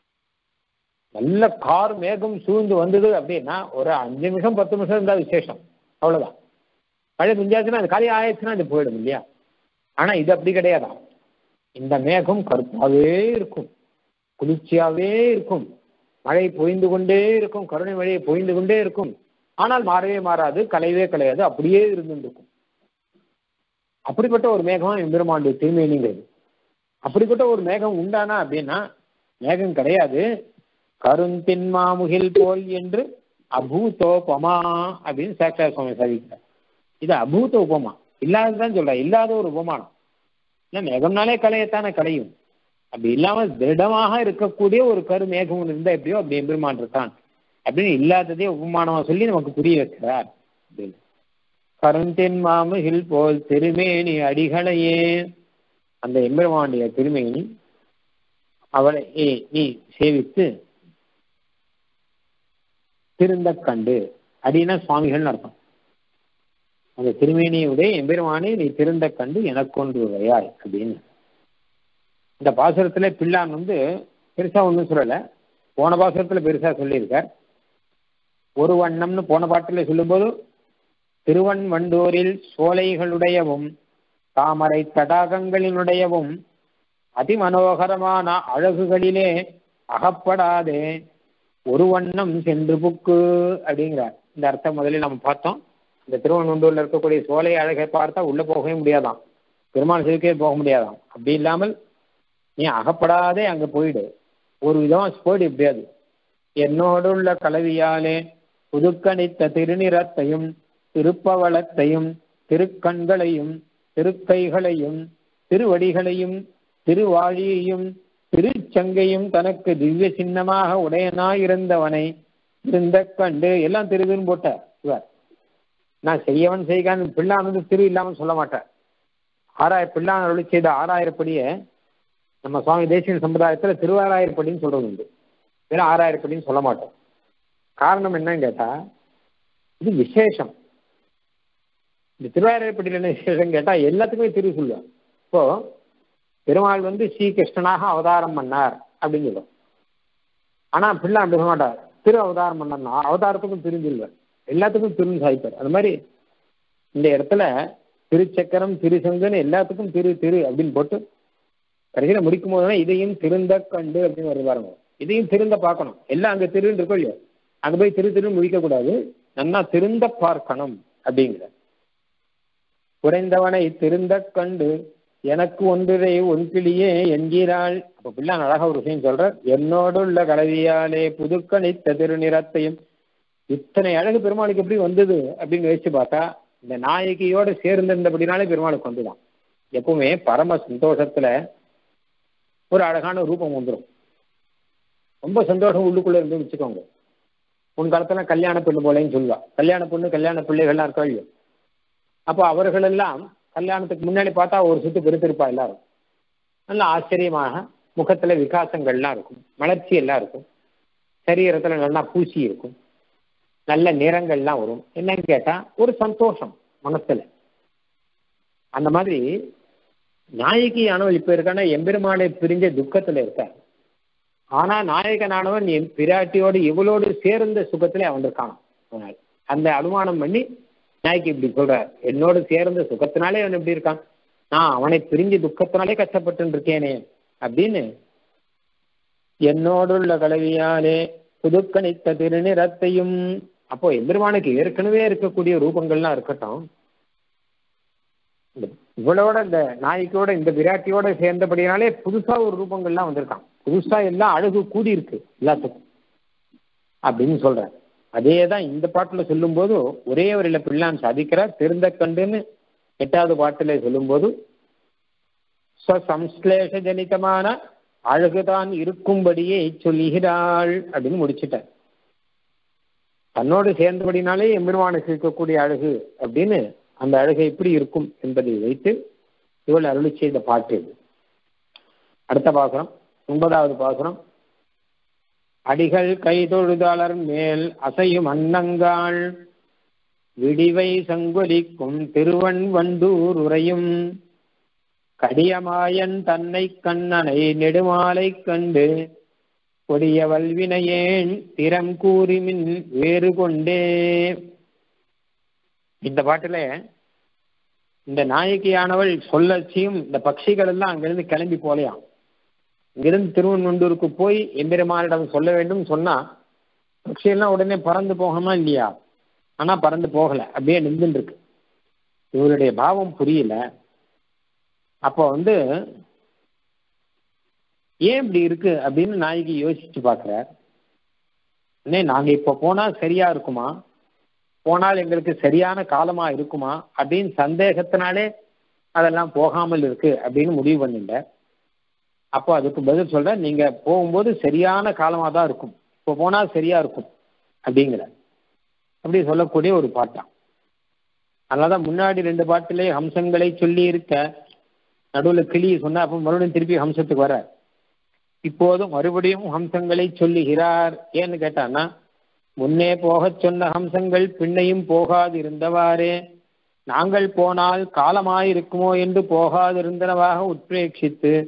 நல்ல கார் மேகம் சூழ்ந்து வந்தது அப்படின்னா ஒரு அஞ்சு நிமிஷம் பத்து நிமிஷம் இருந்தா விசேஷம், அவ்வளவுதான். மழை பெஞ்சாச்சுன்னா அது காலி ஆயிடுச்சுன்னா அது போயிடும் இல்லையா. ஆனா இது அப்படி கிடையாதான், இந்த மேகம் கருப்பாவே இருக்கும், குளிர்ச்சியாவே இருக்கும், மழை பொழிந்து கொண்டே இருக்கும், கருணை மழையை பொழிந்து கொண்டே இருக்கும், ஆனால் மாறவே மாறாது, கலையவே கலையாது, அப்படியே இருந்துருக்கும். அப்படிப்பட்ட ஒரு மேகம் எம்பெருமானுடைய திருமேனிங்கிறது. அப்படிப்பட்ட ஒரு மேகம் உண்டானா அப்படின்னா மேகம் கிடையாது, கருந்தின் மாமுகில் போல் என்று அபூதோபமா அப்படின்னு சாட்சாத் சுவாமி சாதிக்கிறார். இது அபூத உபமா, இல்லாததான் சொல்ற, இல்லாத ஒரு உபமானம். இல்லை மேகம்னாலே கலையத்தானே கலையும், அப்படி இல்லாம திருடமாக இருக்கக்கூடிய ஒரு கரு மேகம் இருந்தா எப்படியோ அப்படி எம்பெருமான் இருக்கான் அப்படின்னு இல்லாததே உபமானமா சொல்லி நமக்கு புரிய வைக்கிறார். கருந்தின் மாமுகில் போல் திருமேனி அடிகளையே, அந்த எம்பெருமானுடைய திருமேனி அவளை ஏ நீ சேவித்து திருந்த கண்டு, அப்படின்னா சுவாமிகள்னு அர்த்தம். அந்த திருமேனியுடைய எம்பெருமானை நீ திருந்த கண்டு எனக்கு கொண்டு உரையாய் அப்படின்னு. இந்த பாசுரத்துல பிள்ளான் வந்து பெருசா ஒன்றும் சொல்லலை. போன பாசுரத்துல பெருசா சொல்லியிருக்கார். ஒரு வண்ணம்னு போன பாட்டுல சொல்லும்போது திருவன் வண்டூரில் சோலைகளுடையவும் தாமரை தடாகங்களினுடையவும் அதிமனோகரமான அழகுகளிலே அகப்படாதே ஒரு வண்ணம் சென்று புக்கு அப்படிங்கிறார். இந்த அர்த்தம் முதலில் நம்ம பார்த்தோம். இந்த திருவண்ணூர்ல இருக்கக்கூடிய சோலை அழகை பார்த்தா உள்ள போகவே முடியாதாம், பெருமாள் சிறுக்கே போக முடியாதாம். அப்படி இல்லாமல் நீ அகப்படாதே அங்க போயிடு, ஒரு விதமா போயிடு எப்படியாது. என்னோடுள்ள கலவியாலே புதுக்கணித்த திருநிறத்தையும் திருப்பவளத்தையும் திருக்கண்களையும் திருக்கைகளையும் திருவடிகளையும் திருவாழியையும் திருச்சங்கையும் தனக்கு திவ்ய சின்னமாக உடையனாயிருந்தவனை இருந்த கண்டு எல்லாம் திருதுன்னு போட்ட இவர். நான் செய்யவன் செய்கான் பிள்ளான் வந்து திரு இல்லாமல் சொல்ல மாட்டேன். ஆறாயிரம் பிள்ளான் அருளி செய்த ஆறாயிரப்படியே நம்ம சுவாமி தேசிய சம்பிரதாயத்துல திருவாராயிரப்படின்னு சொல்றது உண்டு. வேற ஆறாயிரப்படின்னு சொல்ல மாட்டோம். காரணம் என்னன்னு கேட்டா இது விசேஷம். இந்த திருவாராயிரப்படியில் என்ன விசேஷம் கேட்டா எல்லாத்துக்குமே திரு சொல்லுவேன். இப்போ பெருமாள் வந்து ஸ்ரீகிருஷ்ணனாக அவதாரம் பண்ணார் அப்படின்னு சொல்லுவோம். ஆனா பிள்ளை அப்படி சொல்ல மாட்டார், திரு அவதாரம் பண்ணா அவதாரத்துக்கும் திருஞ்சில்வர், எல்லாத்துக்கும் திரு சாய்ப்பார். அது மாதிரி இந்த இடத்துல திருச்சக்கரம் திருசங்கன்னு எல்லாத்துக்கும் திரு திரு அப்படின்னு போட்டு கடைசியில் முடிக்கும் போதுதான் இதையும் திருந்த கண்டு அப்படின்னு வருது பாருங்க. இதையும் திருந்த பார்க்கணும். எல்லாம் அங்க திருன்னு இருக்கோ இல்லையோ, அங்க போய் திரு திரு முடிக்க கூடாது, நன்னா திருந்த பார்க்கணும் அப்படிங்கிற. குறைந்தவனை திருந்த கண்டு எனக்கு ஒன்றிரை ஒன்றிலேயே என்கிறாள். அப்ப பிள்ளை அழகா ஒரு விஷயம் சொல்ற, என்னோடுள்ள கலவியாலே புதுக்கணித்த திருநிறத்தையும். இத்தனை அழகு பெருமாளுக்கு எப்படி வந்தது அப்படின்னு யோசிச்சு பார்த்தா இந்த நாயகியோட சேர்ந்திருந்தபடினாலே பெருமாளுக்கு வந்துதான். எப்பவுமே பரம சந்தோஷத்துல ஒரு அழகான ரூபம் வந்துடும். ரொம்ப சந்தோஷம் உள்ளுக்குள்ள இருந்து வச்சுக்கோங்க. உன் காலத்துல கல்யாண பெண்ணு போலேன்னு சொல்லுவா. கல்யாண பொண்ணு கல்யாண பிள்ளைகள்லாம் இருக்கா இல்லையோ, அப்போ அவர்கள் எல்லாம் கல்யாணத்துக்கு முன்னாடி பார்த்தா ஒரு சுத்து பெருத்திருப்பா எல்லாரும். நல்ல ஆச்சரியமாக முகத்துல விகாசங்கள்லாம் இருக்கும், மலர்ச்சி எல்லாம் இருக்கும், சரீரத்துல நல்லா பூசி இருக்கும், நல்ல நிறங்கள்லாம் வரும். என்னன்னு கேட்டா ஒரு சந்தோஷம் மனசுல. அந்த மாதிரி நாயகியானவள் இப்ப இருக்கான எம்பெருமானை பிரிஞ்ச துக்கத்துல இருக்கார். ஆனா நாயகனானவன் என் பிராட்டியோடு இவளோடு சேர்ந்த சுகத்திலே அவன் இருக்கான். அந்த அனுமானம் பண்ணி நாய்க்கு இப்படி சொல்றார், என்னோடு சேர்ந்த சுகத்தினாலே அவன் எப்படி இருக்கான், நான் அவனை பிரிஞ்சு துக்கத்தினாலே கஷ்டப்பட்டு இருக்கேனே அப்படின்னு. என்னோடுள்ள கலவியாலே புதுக்கணித்த திருநிறத்தையும். அப்போ எம்பெருமானுக்கு ஏற்கனவே இருக்கக்கூடிய ரூபங்கள்லாம் இருக்கட்டும், இவளோட இந்த நாய்க்கோட இந்த விராட்டியோட சேர்ந்தபடினாலே புதுசா ஒரு ரூபங்கள்லாம் வந்திருக்கான். புதுசா எல்லாம் அழகு கூடி இருக்கு எல்லாத்துக்கும் அப்படின்னு சொல்றேன். அதே தான் இந்த பாட்டுல சொல்லும் போது ஒரே வரையில பிள்ளான் சாதிக்கிறார். திருந்த கண்டுன்னு எட்டாவது பாட்டுல சொல்லும் போது சம்ஸ்லேஷ ஜனிதமான அழகுதான் இருக்கும்படியே சொல்லுகிறாள் அப்படின்னு முடிச்சுட்டார். தன்னோடு சேர்ந்தபடினாலே எம்பெருமானுக்கு இருக்கக்கூடிய அழகு அப்படின்னு அந்த அழகை எப்படி இருக்கும் என்பதை வைத்து இவள் அருளி செய்த பாட்டு இது. அடுத்த பாசுரம் ஒன்பதாவது பாசுரம். அடிகள் கைதொழுதாளர் மேல் அசையும் அன்னங்காள் விடிவை சங்கொலிக்கும் திருவன் வண்டூர் உரையும் கடியமாயன் தன்னை கண்ணனை நெடுமாலை கண்டு கொடிய வல்வினையேன் திறம் கூறிமின் வேறு கொண்டே. இந்த பாட்டுல இந்த நாயகியானவள் சொல்லச்சியும் இந்த பட்சிகள் எல்லாம் அங்கிருந்து கிளம்பி போலையாம். இங்கிருந்து திருவண்ணூருக்கு போய் எம்பெருமானிடம் சொல்ல வேண்டும் சொன்னா பட்சியெல்லாம் உடனே பறந்து போகணுமா இல்லையா? ஆனா பறந்து போகல, அப்படியே நின்றுட்டு இருக்கு. இவருடைய பாவம் புரியல. அப்போ வந்து ஏன் இப்படி இருக்கு அப்படின்னு நாயகி யோசிச்சு பார்க்கிறார். அண்ணே நாங்க இப்ப போனா சரியா இருக்குமா, போனால் எங்களுக்கு சரியான காலமா இருக்குமா அப்படின்னு சந்தேகத்தினாலே அதெல்லாம் போகாமல் இருக்கு அப்படின்னு முடிவு பண்ணிட்ட. அப்போ அதுக்கு பதில் சொல்ற, நீங்க போகும்போது சரியான காலமா தான் இருக்கும், இப்போ போனா சரியா இருக்கும் அப்படிங்கிற அப்படி சொல்லக்கூடிய ஒரு பாட்டான். அதனாலதான் முன்னாடி ரெண்டு பாட்டிலே ஹம்சங்களை சொல்லி இருக்க நடுவில் கிளி சொன்ன, அப்போ மறுபடியும் திருப்பி ஹம்சத்துக்கு வர, இப்போதும் மறுபடியும் ஹம்சங்களை சொல்லுகிறார். ஏன்னு கேட்டான்னா, முன்னே போகச் சொன்ன ஹம்சங்கள் பின்னையும் போகாதிருந்தவாறே நாங்கள் போனால் காலமாயிருக்குமோ என்று போகாதிருந்தனவாக உட்பிரேட்சித்து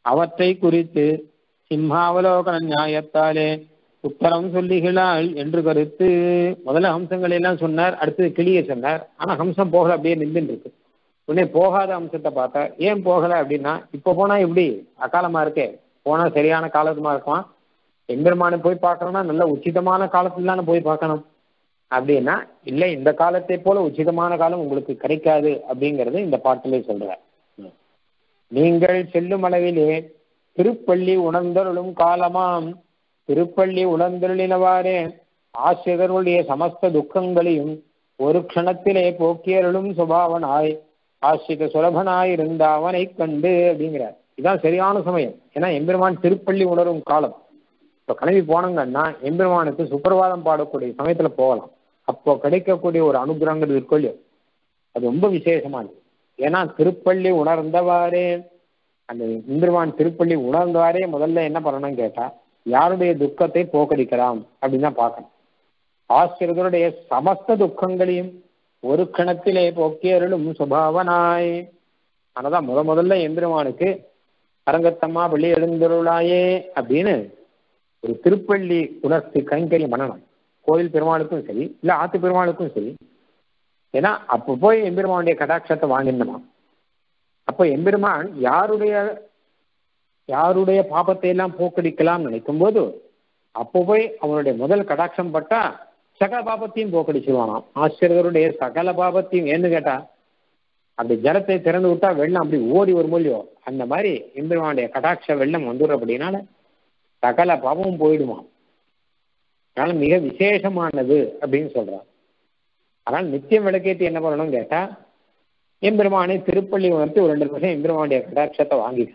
அவற்றை குறித்து சிம்ஹாவலோகன நியாயத்தாலே உத்தரம் சொல்லுகிறாள் என்று கருத்து. முதல்ல ஹம்சங்களை எல்லாம் சொன்னார், அடுத்தது கிளியை சொன்னார். ஆனா ஹம்சம் போகல, அப்படியே நின்றுட்டு இருக்கு. உடனே போகாத அம்சத்தை பார்த்தா ஏன் போகல அப்படின்னா, இப்ப போனா எப்படி அகாலமா இருக்கே, போனா சரியான காலத்துமா இருக்குமா, எம்பெருமானை போய் பார்க்கணும்னா நல்ல உச்சிதமான காலத்துல தானே போய் பார்க்கணும் அப்படின்னா, இல்லை இந்த காலத்தை போல உச்சிதமான காலம் உங்களுக்கு கிடைக்காது அப்படிங்கறது இந்த பாட்டிலே சொல்ற. நீங்கள் செல்லும் அளவிலே திருப்பள்ளி உணர்ந்தருளும் காலமாம், திருப்பள்ளி உணர்ந்தருளினவாறே ஆசிரியர்களுடைய சமஸ்த துக்கங்களையும் ஒரு க்ஷணத்திலே போக்கியருளும் சுபாவனாய் ஆசிரித சுலபனாய் இருந்த அவனை கண்டு அப்படிங்கிறார். இதுதான் சரியான சமயம். ஏன்னா எம்பெருமான் திருப்பள்ளி உணரும் காலம். இப்போ கிளம்பி போனங்கன்னா எம்பெருமானுக்கு சுப்பிரவாதம் பாடக்கூடிய சமயத்துல போகலாம். அப்போ கிடைக்கக்கூடிய ஒரு அனுகிரகங்கள் இருக்கொள்ளியோ அது ரொம்ப விசேஷமானது. ஏன்னா திருப்பள்ளி உணர்ந்தவாறே, அந்த எம்பெருமான் திருப்பள்ளி உணர்ந்தவாறே முதல்ல என்ன பண்ணணும்னு கேட்டா, யாருடைய துக்கத்தை போக்கடிக்கலாம் அப்படின்னு தான் பார்க்கணும். ஆசிரியர்களுடைய சமஸ்த துக்கங்களையும் ஒரு கணத்திலே போக்கியருளும் சுபாவனாய். ஆனதான் முத முதல்ல எம்பெருமானுக்கு அரங்கத்தம்மா பள்ளி எழுந்தருளாயே அப்படின்னு ஒரு திருப்பள்ளி உணர்ச்சி கைங்கரியம் பண்ணணும். கோயில் பெருமாளுக்கும் சரி, இல்லை ஆத்து பெருமாளுக்கும் சரி. ஏன்னா அப்போ போய் எம்பெருமானுடைய கடாட்சத்தை வாங்கிடணுமா. அப்போ எம்பெருமான் யாருடைய யாருடைய பாபத்தை எல்லாம் போக்கடிக்கலாம் நினைக்கும் போது அப்போ போய் அவனுடைய முதல் கடாட்சம் பட்டா சகல பாபத்தையும் போக்கடிச்சிருவானாம். ஆசிரியர்களுடைய சகல பாபத்தையும். ஏன்னு கேட்டா, அப்படி ஜலத்தை திறந்து விட்டா வெள்ளம் அப்படி ஓடி ஒரு மூலியோ, அந்த மாதிரி எம்பெருமானுடைய கடாட்ச வெள்ளம் வந்துடும். அப்படின்னால சகல பாவமும் போயிடுமா. அதனால மிக விசேஷமானது அப்படின்னு சொல்றான். அதனால நித்தியம் விளக்கேற்றி என்ன பண்ணணும்னு கேட்டா, எம்பெருமானை திருப்பள்ளி உணர்த்தி ஒரு ரெண்டு நிமிஷம் எம்பெருமானுடைய கடாட்சத்தை வாங்கிக்கணும்.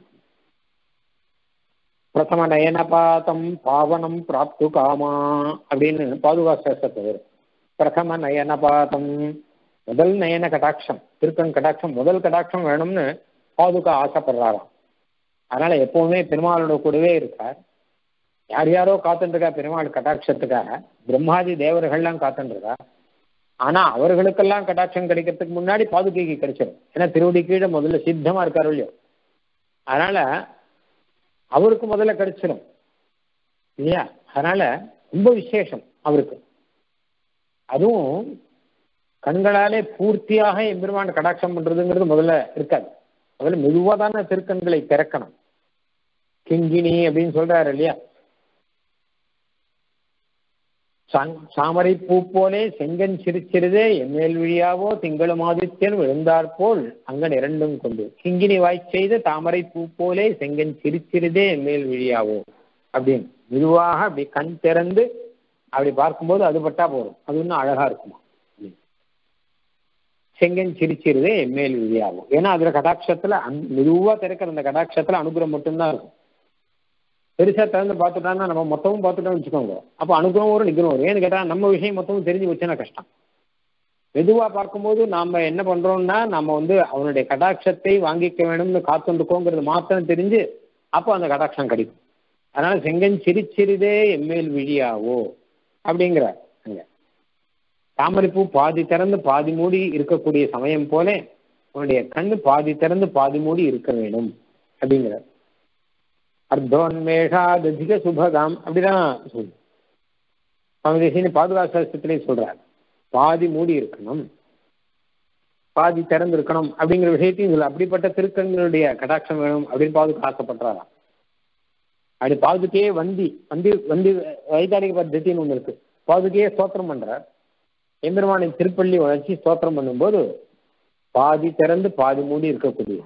பிரதம நயனபாதம் பாவனம் பிராப்து காமா அப்படின்னு பாதுகா சாஸ்திரத்தை வரும். பிரதம நயனபாதம், முதல் நயன கடாட்சம், திருக்கண் கடாட்சம், முதல் கடாட்சம் வேணும்னு பாதுகா ஆசைப்படுறாராம். அதனால எப்பவுமே பெருமாளோட கூடவே இருக்கார். யார் யாரோ காத்துருக்கா பெருமாள் கடாட்சத்துக்காக, பிரம்மாதி தேவர்கள்லாம் காத்துருக்கா. ஆனா அவர்களுக்கெல்லாம் கடாட்சம் கிடைக்கிறதுக்கு முன்னாடி பாதுகைக்கு கிடைச்சிடும். ஏன்னா திருவடி கீழே முதல்ல சித்தமா இருக்காரு இல்லையோ, அதனால அவருக்கு முதல்ல கிடைச்சிடும் இல்லையா. அதனால ரொம்ப விசேஷம் அவருக்கு. அதுவும் கண்களாலே பூர்த்தியாக எம்பெருமான் கடாட்சம் பண்றதுங்கிறது முதல்ல இருக்காது. முதல்ல மெதுவாதான திருக்கண்களை திறக்கணும். கிங்கினி அப்படின்னு சொல்றாரு இல்லையா, சாமரை பூ போலே செங்கன் சிரிச்சிருதே எம்மேல் விழியாவோ திங்களும் ஆதித்யன் விழுந்தாற் போல் அங்கன் இரண்டும் கொண்டு கிங்கினி வாய் செய்த தாமரை பூ போலே செங்கன் சிரிச்சிருதே எம்மேல் விழியாவோ அப்படின்னு மெதுவாக அப்படி கண் திறந்து அப்படி பார்க்கும்போது அது பட்டா போதும், அது இன்னும் அழகா இருக்குமா. செங்கன் சிரிச்சிருதே எம்மேல் விழியாவோ, ஏன்னா அதுல கடாட்சத்துல அந் மெதுவா திறக்கிற அந்த கடாட்சத்துல அனுகிரகம் மட்டும்தான் இருக்கும். பெருசா திறந்து பார்த்துட்டான்னா நம்ம மொத்தமும் பார்த்துட்டோம்னு வச்சுக்கோங்க, அப்போ அனுகிரகம் வரும் நிகரம் வரும். ஏன்னு கேட்டா நம்ம விஷயம் மொத்தமும் தெரிஞ்சு வச்சுன்னா கஷ்டம். மெதுவா பார்க்கும்போது நாம என்ன பண்றோம்னா, நம்ம வந்து அவனுடைய கடாட்சத்தை வாங்கிக்க வேணும்னு காத்துருக்கோங்கிறது மாத்திரம் தெரிஞ்சு அப்போ அந்த கடாட்சம் கிடைக்கும். அதனால செங்கன் சிரிச்சிறிதே எம்மேல் விழியாவோ அப்படிங்கிறார். அங்க தாமரைப்பூ பாதி திறந்து பாதி மூடி இருக்கக்கூடிய சமயம் போல உன்னுடைய கண்ணு பாதி திறந்து பாதி மூடி இருக்க வேண்டும் அப்படிங்கிறார். அர்த்தோன்மேஷாதிக சுபகாம் அப்படிதான் சொல்லு சுவாமி தேசிகன் பாதுகா சாஸ்திரத்திலே சொல்றார். பாதி மூடி இருக்கணும், பாதி திறந்து இருக்கணும் அப்படிங்கிற விஷயத்தையும் சொல்ல. அப்படிப்பட்ட திருக்கண்களுடைய கடாட்சம் வேணும் அப்படின்னு பாதுகா ஆசைப்படுறாராம். அப்படி பாதுகே வந்தி வந்தி வந்தி வைதாரிக பத்தின்னு ஒன்று இருக்கு. பாதுகையே ஸ்தோத்திரம் பண்றார். எம்பெருமானின் திருப்பள்ளி வளர்ச்சி ஸ்தோத்திரம் பண்ணும்போது பாதி திறந்து பாதி மூடி இருக்கக்கூடிய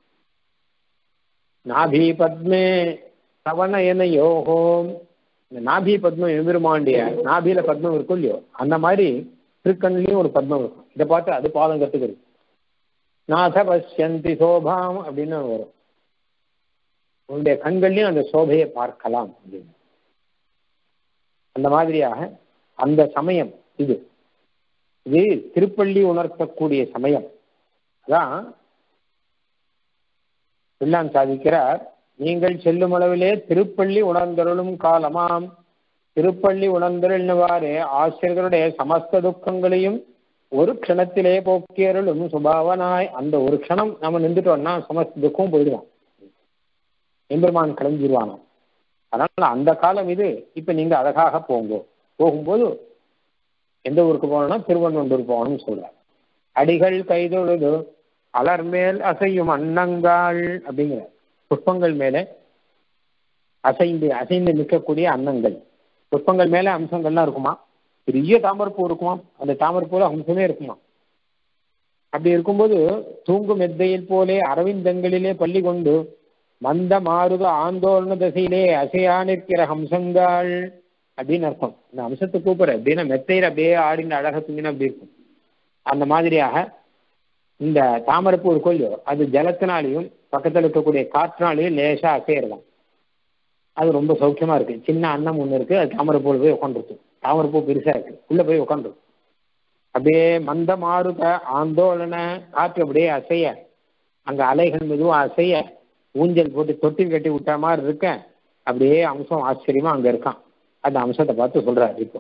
நாபி பத்மே சவணயன யோகோம். இந்த நாபி பத்மம் எம்பெருமாண்டிய நாபியில பத்மம் இருக்கும் இல்லையோ, அந்த மாதிரி திருக்கண்ணிலையும் ஒரு பத்மம் இருக்கும். இதை பார்த்து அது பாதம் கத்துக்கிறது. நாத பஷ்யந்தி சோபாம் அப்படின்னு வரும். உன்னுடைய கண்கள்லையும் அந்த சோபையை பார்க்கலாம் அப்படின்னு. அந்த மாதிரியாக அந்த சமயம் இது இது திருப்பள்ளி உணர்த்தக்கூடிய சமயம். அதான் எல்லாம் சாதிக்கிறார். நீங்கள் செல்லும் அளவிலே திருப்பள்ளி உணர்ந்தருளும் காலமாம், திருப்பள்ளி உணர்ந்தருள்வாறே ஆசிரியர்களுடைய சமஸ்த துக்கங்களையும் ஒரு க்ஷணத்திலே போக்கியருளும் சுபாவனாய். அந்த ஒரு க்ஷணம் நம்ம நின்றுட்டோம்னா சமஸ்த துக்கம் போயிடுவோம். எம்பெருமான் கிளம்பிடுவானோ. அதனால அந்த காலம் இது. இப்ப நீங்க அழகாக போங்க. போகும்போது எந்த ஊருக்கு போகணும்னா திருவண்ணூர் போகணும்னு சொல்றார். அடிகள் கைதொழுது அலர் மேல் அசையும் அன்னங்காள் அப்படிங்கிற புஷ்பங்கள் மேலே அசைந்து அசைந்து நிற்கக்கூடிய அன்னங்கள். புஷ்பங்கள் மேல அம்சங்கள்லாம் இருக்குமா, பெரிய தாமரைப்பூ இருக்குமா, அந்த தாமரைப்பூல அம்சமே இருக்குமா. அப்படி இருக்கும்போது தூங்கும் மெத்தையில் போலே அரவிந்தங்களிலே பள்ளி கொண்டு மந்த மாறுத ஆந்தோலன திசையிலே அசையா நிற்கிற ஹம்சங்கள் அப்படின்னு அர்த்தம். இந்த அம்சத்தை கூப்பிடுற அப்படின்னா மெத்தையில் அப்படியே ஆடின அழக தூங்கினா அப்படி இருக்கும். அந்த மாதிரியாக இந்த தாமரைப்பூ இருக்கோ அது ஜலத்தினாலையும் பக்கத்தில் இருக்கக்கூடிய காற்றினாலையும் லேசா அசையறலாம். அது ரொம்ப சௌக்கியமா இருக்கு. சின்ன அன்னம் ஒண்ணு இருக்கு, அது தாமரைப்பூல போய் உட்காந்துருக்கு. தாமரைப்பூ பெருசா இருக்கு, உள்ள போய் உட்காந்துருக்கு. அப்படியே மந்த மாறுத ஆந்தோலன காற்று அப்படியே அசைய, அங்க அலைகள் மெதுவா அசைய, ஊஞ்சல் போட்டு தொட்டில் கட்டி விட்ட மாதிரி இருக்க. அப்படியே அம்சம் ஆச்சரியமா அங்க இருக்கான். அந்த அம்சத்தை பார்த்து சொல்றாரு. இப்போ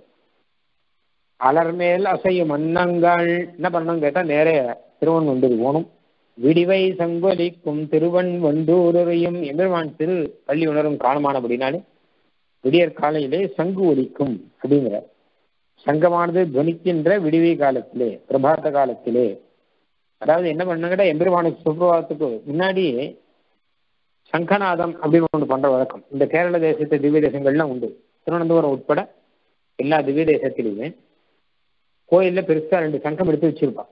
அலர் மேல் அசையும் அன்னங்கள் என்ன பண்ணணும் கேட்டா நேரே திருவன் வண்டூர் போகணும். விடிவை சங்கொலிக்கும் திருவன் வண்டூரையும் எம்பெருமான் திரு பள்ளி உணரும் காலமானபடினாலே விடியற் காலையிலே சங்கு ஒலிக்கும் அப்படிங்கிற சங்கமானது துவனிக்கின்ற விடிவை காலத்திலே, பிரபாத காலத்திலே. அதாவது என்ன பண்ணுங்கிட்ட எம்பெருமானுக்கு சுப்பிரபாதத்துக்கு முன்னாடி சங்கநாதம் அப்படின்னு ஒன்று பண்ற வழக்கம் இந்த கேரள தேசத்து திவ்ய தேசங்கள்லாம் உண்டு. திருவனந்தபுரம் உட்பட எல்லா திவ்ய தேசத்திலையுமே கோயில்ல பெருசா ரெண்டு சங்கம் எடுத்து வச்சிருப்பான்.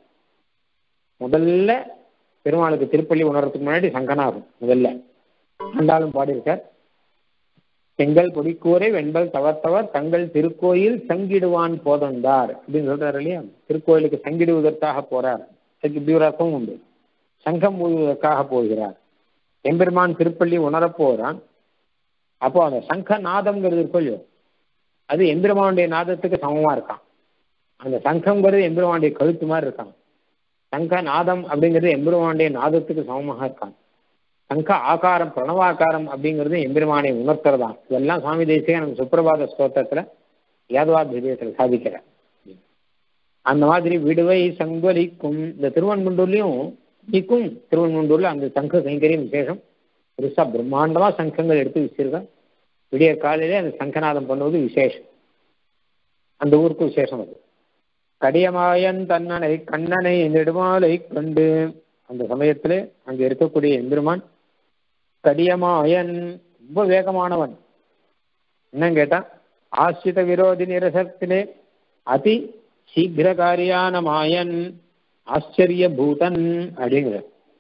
முதல்ல பெருமாளுக்கு திருப்பள்ளி உணர்றதுக்கு முன்னாடி சங்கநாதம் முதல்ல ஆண்டாலும் பாடியிருக்கார். செங்கல் பொடிக்கூரை வெண்பல் தவத்தவர் தங்கள் திருக்கோயில் சங்கிடுவான் போதந்தார் அப்படின்னு சொல்றாரு இல்லையா. திருக்கோயிலுக்கு சங்கிடுவதற்காக போறார். அதுக்கு இப்படி ஒரு அர்த்தமும் உண்டு. சங்கம் ஊதுவதற்காக போகிறார். எம்பெருமான் திருப்பள்ளி உணரப் போகிறான். அப்போ அந்த சங்க நாதம்ங்கிறது இருக்கோ அது எம்பெருமானுடைய நாதத்துக்கு சமமா இருக்கான். அந்த சங்கம்ங்கிறது எம்பெருமானுடைய கழுத்து மாதிரி இருக்கான். சங்க நாதம் அப்படிங்கிறது எம்பெருமானுடைய நாதத்துக்கு சமமாக இருக்கான். சங்க ஆகாரம் பிரணவாக்காரம் அப்படிங்கிறது எம்பெருமானை உணர்த்துறதான். இதெல்லாம் சுவாமி தேசிகன் நம்ம சுப்பிரபாத ஸ்தோத்திரத்துல யாதவாபிதயத்தில் சாதிக்கிறார். அந்த மாதிரி விடுவை சங்கொலிக்கும் இந்த திருவன்குண்டூர்லையும் நிற்கும். திருவன்குண்டூர்ல அந்த சங்க கைங்கரியம் விசேஷம். பெருசா பிரம்மாண்டமா சங்கங்கள் எடுத்து வச்சிருக்க. விடிய காலையிலே அந்த சங்கநாதம் பண்ணுவது விசேஷம். அந்த ஊருக்கு விசேஷம் அது. கடியமாயன் தன்னனை கண்ணனை நெடுமாலை கண்டு அந்த சமயத்துல அங்க இருக்கக்கூடிய எம்பெருமான் கடியமாயன் ரொம்ப வேகமானவன். என்னன்னு கேட்டா ஆசிரித விரோதி நிரசத்திலே அதி சீக்கிரகாரியான மாயன் ஆச்சரிய பூதன் அப்படிங்கிற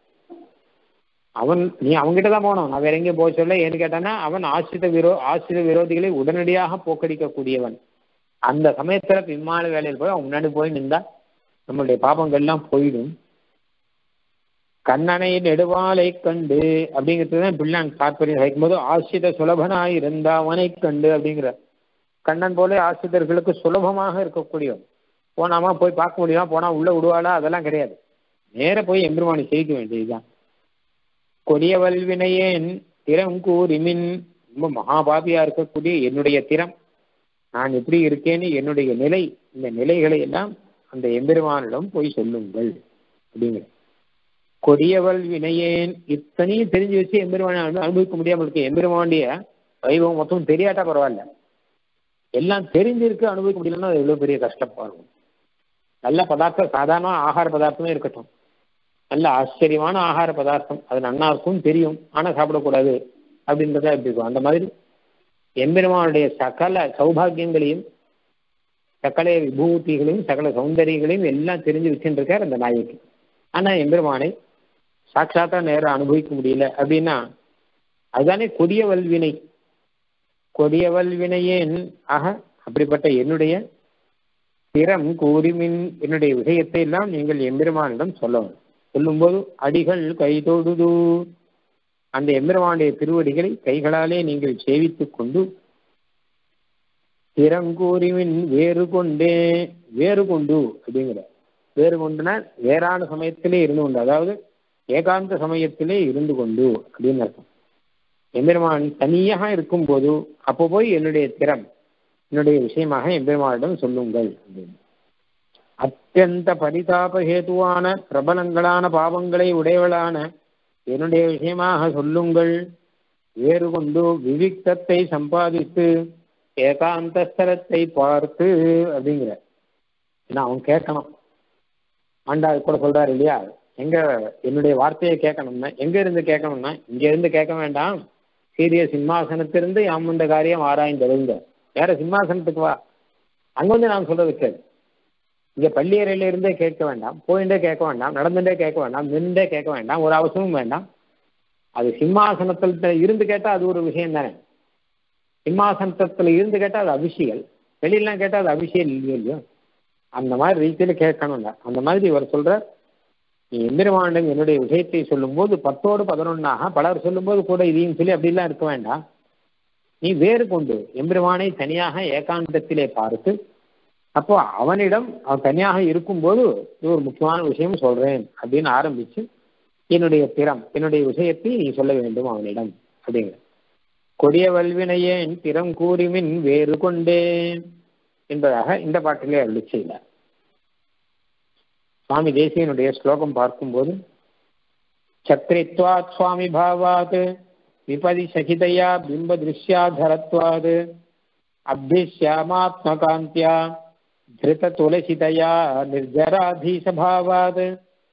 அவன். நீ அவங்ககிட்டதான் போனோம், நான் வேற எங்கேயும் போக சொல்ல. ஏன்னு கேட்டானா அவன் ஆசிரித விரோ ஆசிரித விரோதிகளை உடனடியாக போக்கடிக்கக்கூடியவன். அந்த சமயத்துல விமான வேலையில் போய் அவன் முன்னாடி போய் நின்றா நம்மளுடைய பாபங்கள்லாம் போயிடும். கண்ணனை நெடுவாலை கண்டு அப்படிங்கிறது பிள்ளான் தாற்பயம் வைக்கும் போது ஆசிரித சுலபனாய் இருந்த அவனை கண்டு அப்படிங்கிற கண்ணன் போல ஆசிரியர்களுக்கு சுலபமாக இருக்கக்கூடியவன். போனாமா போய் பார்க்க முடியுமா, போனா உள்ள விடுவாளா, அதெல்லாம் கிடையாது. நேர போய் எம்பெருமானை செய்ய வேண்டியதுதான். கொடியவல் வினையேன் திறங்கூரிமின் ரொம்ப மகாபாபியா இருக்கக்கூடிய என்னுடைய திறம், நான் எப்படி இருக்கேன்னு என்னுடைய நிலை, இந்த நிலைகளை எல்லாம் அந்த எம்பெருமானிடம் போய் சொல்லுங்கள் அப்படிங்கிற. கொடியவள் வினையேன் இத்தனையும் தெரிஞ்சு வச்சு எம்பெருமானை அனுபவிக்க முடியாமல் இருக்கு. எம்பெருமானுடைய வைபவம் மொத்தம் தெரியாட்டா பரவாயில்ல, எல்லாம் தெரிஞ்சிருக்கு அனுபவிக்க முடியலன்னா அது எவ்வளவு பெரிய கஷ்டப்பா இருக்கும். நல்ல பதார்த்தம், சாதாரண ஆகார பதார்த்தமே இருக்கட்டும், நல்ல ஆச்சரியமான ஆகார பதார்த்தம், அது நன்னா இருக்கும் தெரியும், ஆனா சாப்பிடக்கூடாது அப்படின்றதா எப்படி இருக்கும். அந்த மாதிரி எம்பெருமானுடைய சகல சௌபாகியங்களையும் சகல விபூதிகளையும் சகல சௌந்தரியங்களையும் எல்லாம் தெரிஞ்சு வச்சுட்டு இருக்கார் அந்த நாயகி. ஆனா எம்பெருமானை சாட்சாத்தா நேரம் அனுபவிக்க முடியல அப்படின்னா அதுதானே கொடிய வல்வினை. கொடிய வல்வினையேன் ஆக அப்படிப்பட்ட என்னுடைய திறம் கூறிமின் என்னுடைய விஷயத்தை எல்லாம் நீங்கள் எம்பெருமானிடம் சொல்லணும். சொல்லும்போது அடிகள் கை தொடுது, அந்த எம்பெருமானுடைய திருவடிகளை கைகளாலே நீங்கள் சேவித்துக் கொண்டு திறங்கூறிமின் வேறு கொண்டே, வேறு கொண்டு அப்படிங்கிற வேறு கொண்டுனா வேறான சமயத்திலே இருந்து கொண்டு, அதாவது ஏகாந்த சமயத்திலே இருந்து கொண்டு அப்படின்னு அர்த்தம். எம்பெருமான் தனியாக இருக்கும் போது அப்போ போய் என்னுடைய திறம் என்னுடைய விஷயமாக எம்பெருமானிடம் சொல்லுங்கள் அப்படின்னு. அத்தியந்த பரிதாபஹேதுவான பிரபலங்களான பாவங்களை உடையவளான என்னுடைய விஷயமாக சொல்லுங்கள். வேறு கொண்டு விவிக்தத்தை சம்பாதித்து ஏகாந்த ஸ்தலத்தை பார்த்து அப்படிங்கிற. ஏன்னா அவன் கேட்கணும். ஆண்டா கூட சொல்றாரு இல்லையா, எங்க என்னுடைய வார்த்தையை கேட்கணும்னா எங்க இருந்து கேட்கணும்னா இங்க இருந்து கேட்க வேண்டாம், சீரிய சிம்மாசனத்திலிருந்து யாம் இந்த காரியம் ஆராய்ந்தெழுங்க, வேற சிம்மாசனத்துக்கு வா, அங்க வந்து நான் சொல்றது கேள். இங்க பள்ளியறையில இருந்தே கேட்க வேண்டாம், போயிட்டே கேட்க வேண்டாம், நடந்துட்டே கேட்க வேண்டாம், நின்றே கேட்க வேண்டாம், ஒரு அவசியமும் வேண்டாம். அது சிம்மாசனத்துல இருந்து கேட்டா அது ஒரு விஷயம் தானே. சிம்மாசனத்துல இருந்து கேட்டா அது அபிஷேகல், வெளியெல்லாம் கேட்டா அது அபிஷேகம் இல்லையோ இல்லையோ. அந்த மாதிரி ரீதியில கேட்கணும்ல. அந்த மாதிரி இவர் சொல்ற, நீ எம்பெருமானிடம் என்னுடைய விஷயத்தை சொல்லும் போது பத்தோடு பதினொன்னாக பலர் சொல்லும் போது கூட இதையும் சொல்லி அப்படிலாம் இருக்க வேண்டாம். நீ வேறு கொண்டு எம்பெருமானை தனியாக ஏகாந்தத்திலே பார்த்து, அப்போ அவனிடம் அவன் தனியாக இருக்கும்போது இது ஒரு முக்கியமான விஷயம் சொல்றேன் அப்படின்னு ஆரம்பிச்சு என்னுடைய திறம் என்னுடைய விஷயத்தை நீ சொல்ல வேண்டும் அவனிடம் அப்படிங்கிற. கொடிய வல்வினையேன் திறம் கூறிமின் வேறு கொண்டேன் என்பதாக இந்த பாட்டிலே அருளி செய்தார். சுவாமி தேசிகனுடைய ஸ்லோகம் பார்க்கும்போது, சக்ரித்வாத் சுவாமி பாவாத் விபதி சகிதையா பிம்ப திருஷ்யாதரத்வாத் அபிஷ்யாமாத்மகாந்தியா திருத துளசிதையா நிர்ஜராதீசபாவாத்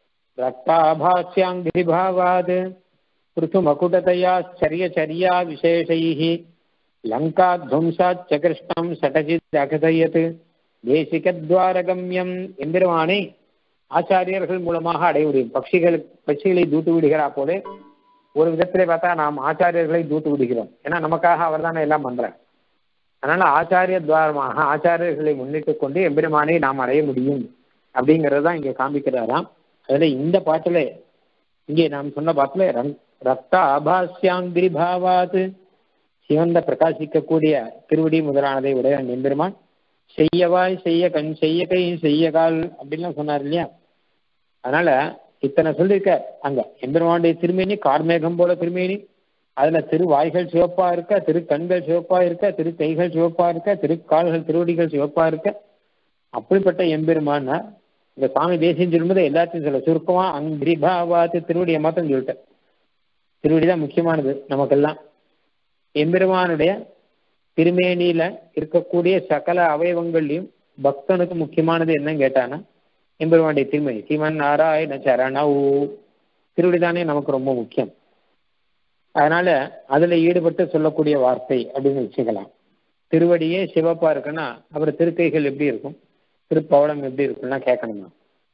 ரக்தாபாஸ்யாங்கிரிபாவாத் பிருத்து மகுடதையா சரியச்சரியா விசேஷைः லங்காத்வம்சாச்ச கிருஷ்ணம் சடஜித் அகதயத் தேசிகத்வாரகம்யம். எம்பெருமானை ஆச்சாரியர்கள் மூலமாக அடைய முடியும். பட்சிகள் பட்சிகளை தூட்டு விடுகிறா போலே ஒரு விதத்திலே பார்த்தா நாம் ஆச்சாரியர்களை தூட்டு விடுகிறோம். ஏன்னா நமக்காக அவர் தானே எல்லாம் பண்றார். அதனால ஆச்சாரிய துவாரமாக ஆச்சாரியர்களை முன்னிட்டு கொண்டு எம்பெருமானை நாம் அடைய முடியும் அப்படிங்கிறது தான் இங்கே காண்பிக்கிறாராம். அதுல இந்த பாட்டுல இங்கே நாம் சொன்ன பாட்டுல ரத்த ஆபாஸ்யாங்கிரி பாவாத் சிவந்த பிரகாசிக்கக்கூடிய திருவடி முதலானதை உடைய எம்பெருமான் செய்யவாய் செய்ய கண் செய்ய கை செய்ய கால் அப்படின்லாம் சொன்னார் இல்லையா. அதனால இத்தனை சொல்லியிருக்க அங்க எம்பெருமானுடைய திருமேனி கார்மேகம் போல திருமேனி, அதுல திருவாய்கள் சிவப்பா இருக்க, திரு கண்கள் சிவப்பா இருக்க, திரு கைகள் சிவப்பா இருக்க, திருக்கால்கள் திருவடிகள் சிவப்பா இருக்க. அப்படிப்பட்ட எம்பெருமான் இந்த சுவாமி தேசியம் சொல்லும்போது எல்லாத்தையும் சொல்ல சுருக்கமா அங்கிரிபாவாத்து திருவடியை மாத்திரம் சொல்லிட்டேன். திருவடிதான் முக்கியமானது நமக்கெல்லாம். எம்பெருமானுடைய திருமேனியில இருக்கக்கூடிய சகல அவயவங்கள்லையும் பக்தனுக்கு முக்கியமானது என்னன்னு கேட்டானா எம்பெருமானுடைய திருமேனி. சிவன் நாராயண சரணௌ திருவடிதானே நமக்கு ரொம்ப முக்கியம். அதனால அதுல ஈடுபட்டு சொல்லக்கூடிய வார்த்தை அப்படின்னு வச்சுக்கலாம். திருவடியே சிவப்பா இருக்குன்னா அப்புறம் திருக்கைகள் எப்படி இருக்கும், திருப்பவளம் எப்படி இருக்குன்னா கேட்கணுமா.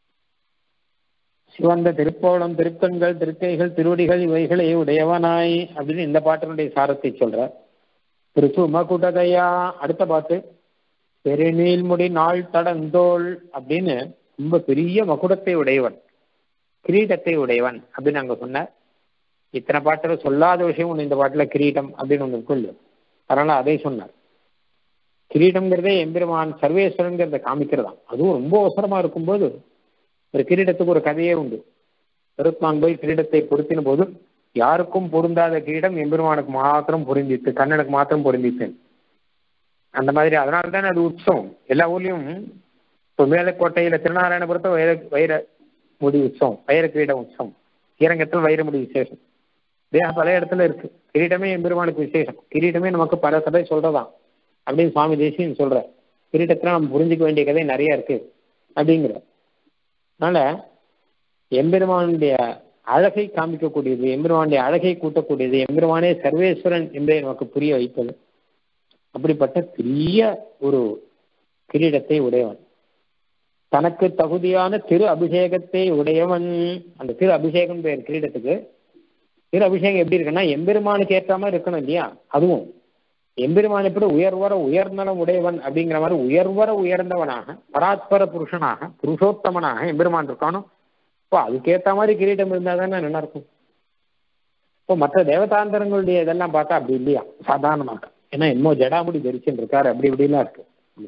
சிவந்த திருப்பவளம் திருக்கண்கள் திருக்கைகள் திருவடிகள் இவைகளை உடையவனாய் அப்படின்னு இந்த பாட்டினுடைய சாரத்தை சொல்ற. திரு மகுடதையா அடுத்த பாட்டு பெருநீள்முடி நாள் தடந்தோள் அப்படின்னு ரொம்ப பெரிய மகுடத்தை உடையவன் கிரீடத்தை உடையவன் அப்படின்னு அங்க சொன்னார். இத்தனை பாட்டுல சொல்லாத விஷயம் ஒண்ணு இந்த பாட்டுல கிரீடம் அப்படின்னு ஒண்ணு இருக்குல்ல. அதனால அதை சொன்னார். கிரீடம்ங்கிறதே எம்பெருமான் சர்வேஸ்வரன்கிறத காமிக்கிறதா. அதுவும் ரொம்ப அவசரமா இருக்கும்போது ஒரு கிரீடத்துக்கு ஒரு கதையே உண்டு. பெருமான் போய் கிரீடத்தை பொருத்தின போது யாருக்கும் பொருந்தாத கிரீடம் எம்பெருமானுக்கு மாத்திரம் பொருந்தித்து, கண்ணனுக்கு மாத்திரம் பொருந்தித்து அந்த மாதிரி. அதனால தானே அது உற்சவம் எல்லா ஊர்லயும். இப்போ மேலக்கோட்டையில திருநாராயணபுரத்தை வைர வைர முடி உற்சவம், வைர கிரீட உற்சவம். ஸ்ரீரங்கத்தில் வைரமுடி விசேஷம். தேக பல இடத்துல இருக்கு. கிரீடமே எம்பெருமானுக்கு விசேஷம். கிரீடமே நமக்கு பல சபை சொல்றதான் அப்படின்னு சுவாமி தேசிகன் சொல்ற. கிரீடத்துல நம்ம புரிஞ்சுக்க வேண்டிய கதை நிறைய இருக்கு அப்படிங்கிற. அதனால எம்பெருமானுடைய அழகை காமிக்கக்கூடியது, எம்பெருமானுடைய அழகை கூட்டக்கூடியது, எம்பெருமானே சர்வேஸ்வரன் என்பதை நமக்கு புரிய வைப்பது. அப்படிப்பட்ட பெரிய ஒரு கிரீடத்தை உடையவன், தனக்கு தகுதியான திரு அபிஷேகத்தை உடையவன். அந்த திரு அபிஷேகம் பேர் கிரீடத்துக்கு. திரு அபிஷேகம் எப்படி இருக்குன்னா எம்பெருமானுக்கு ஏற்ற மாதிரி இருக்கணும் இல்லையா. அதுவும் எம்பெருமான் எப்படி உயர்வர உயர்நலம் உடையவன் அப்படிங்கிற மாதிரி உயர்வர உயர்ந்தவனாக பராத்பர புருஷனாக புருஷோத்தமனாக எம்பெருமான் இருக்கானோ. இப்போ அதுக்கேற்ற மாதிரி கிரீடம் இருந்தால் தானே நல்லா இருக்கும். இப்போ மற்ற தேவதாந்தரங்களுடைய இதெல்லாம் பார்த்தா அப்படி இல்லையா சாதாரணமாக. ஏன்னா என்னமோ ஜடாமுடி தரிச்சுன்னு இருக்காரு அப்படி இப்படிலாம் இருக்கு.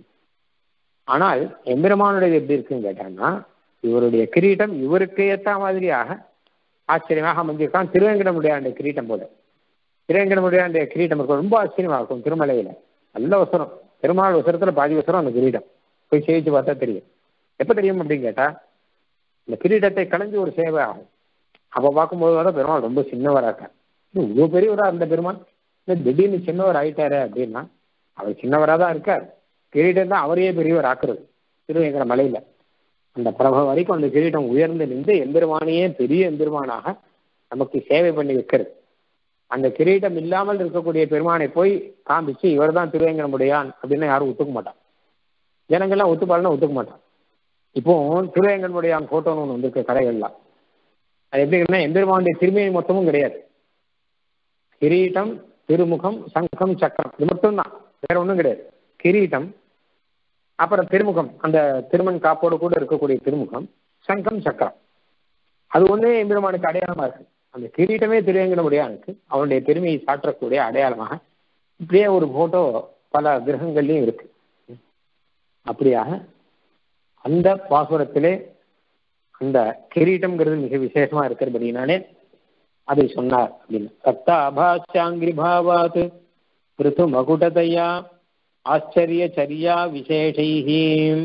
ஆனால் எம்பெருமானுடைய எப்படி இருக்குன்னு கேட்டாங்கன்னா இவருடைய கிரீடம் இவருக்கு ஏற்ற மாதிரியாக ஆச்சரியமாக அமைஞ்சிருக்கான். திருவேங்கடமுடைய அந்த கிரீட்டம் போல. திருவேங்கடமுடைய அந்த கிரீட்டம் இருக்கும், ரொம்ப ஆச்சரியமா இருக்கும். திருமலையில நல்ல வசரம், பெருமாள் வசரத்துல பாதி வசரம் அந்த கிரீடம். போய் சேவிச்சு பார்த்தா தெரியும். எப்ப தெரியும் அப்படின்னு கேட்டா இந்த கிரீடத்தை கலைஞ்சு ஒரு சேவை ஆகும். அப்ப பார்க்கும்போது வர பெருமாள் ரொம்ப சின்னவராக்க. இவ்வளவு பெரியவரா அந்த பெருமாள் இல்லை திடீர்னு சின்னவர் ஆயிட்டாரு அப்படின்னா அவர் சின்னவராக தான் இருக்கார், கிரீடம் தான் அவரையே பெரியவர் ஆக்குறது. திருவேங்கட மலையில அந்த பிரப வரைக்கும் அந்த கிரீடம் உயர்ந்து நின்று எம்பெருமானையே பெரிய எம்பெருமானாக நமக்கு சேவை பண்ணி வைக்கிறது. அந்த கிரீடம் இல்லாமல் இருக்கக்கூடிய பெருமானை போய் காமிச்சு இவர் தான் திருவேங்கடமுடையான் அப்படின்னு யாரும் ஒத்துக்க மாட்டான். ஜனங்கள்லாம் ஒத்துப்பாருன்னா ஒத்துக்க மாட்டான். இப்போ திருவேங்கடமுடையான் போட்டோன்னு ஒன்று வந்திருக்கு கடைகள்லாம். அது எப்படின்னா எம்பெருமானுடைய திருமேனி மொத்தமும் கிடையாது. கிரீட்டம், திருமுகம், சங்கம், சக்கரம் இது மட்டும்தான், வேற ஒன்றும் கிடையாது. கிரீட்டம், அப்புறம் திருமுகம், அந்த திருமண் காப்போடு கூட இருக்கக்கூடிய திருமுகம், சங்கம், சக்கரம், அது ஒன்றே எம்பெருமானுக்கு அடையாளமாக இருக்கு. அந்த கிரீட்டமே திருவேங்கடமுடையானுக்கு அவனுடைய பெருமையை சாற்றக்கூடிய அடையாளமாக இப்படியே ஒரு போட்டோ பல கிரகங்கள்லையும் இருக்கு. அப்படியாக அந்த பாசுரத்திலே அந்த கிரீட்டம்ங்கிறது மிக விசேஷமா இருக்கிறபடினாலே அதை சொன்னார் அப்படின்னு. சப்தாபாச்சாங்கிரி பாவாத் பிருது மகுடதையா ஆச்சரிய சரியா விசேஷைஹி.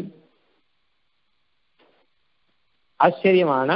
ஆச்சரியமான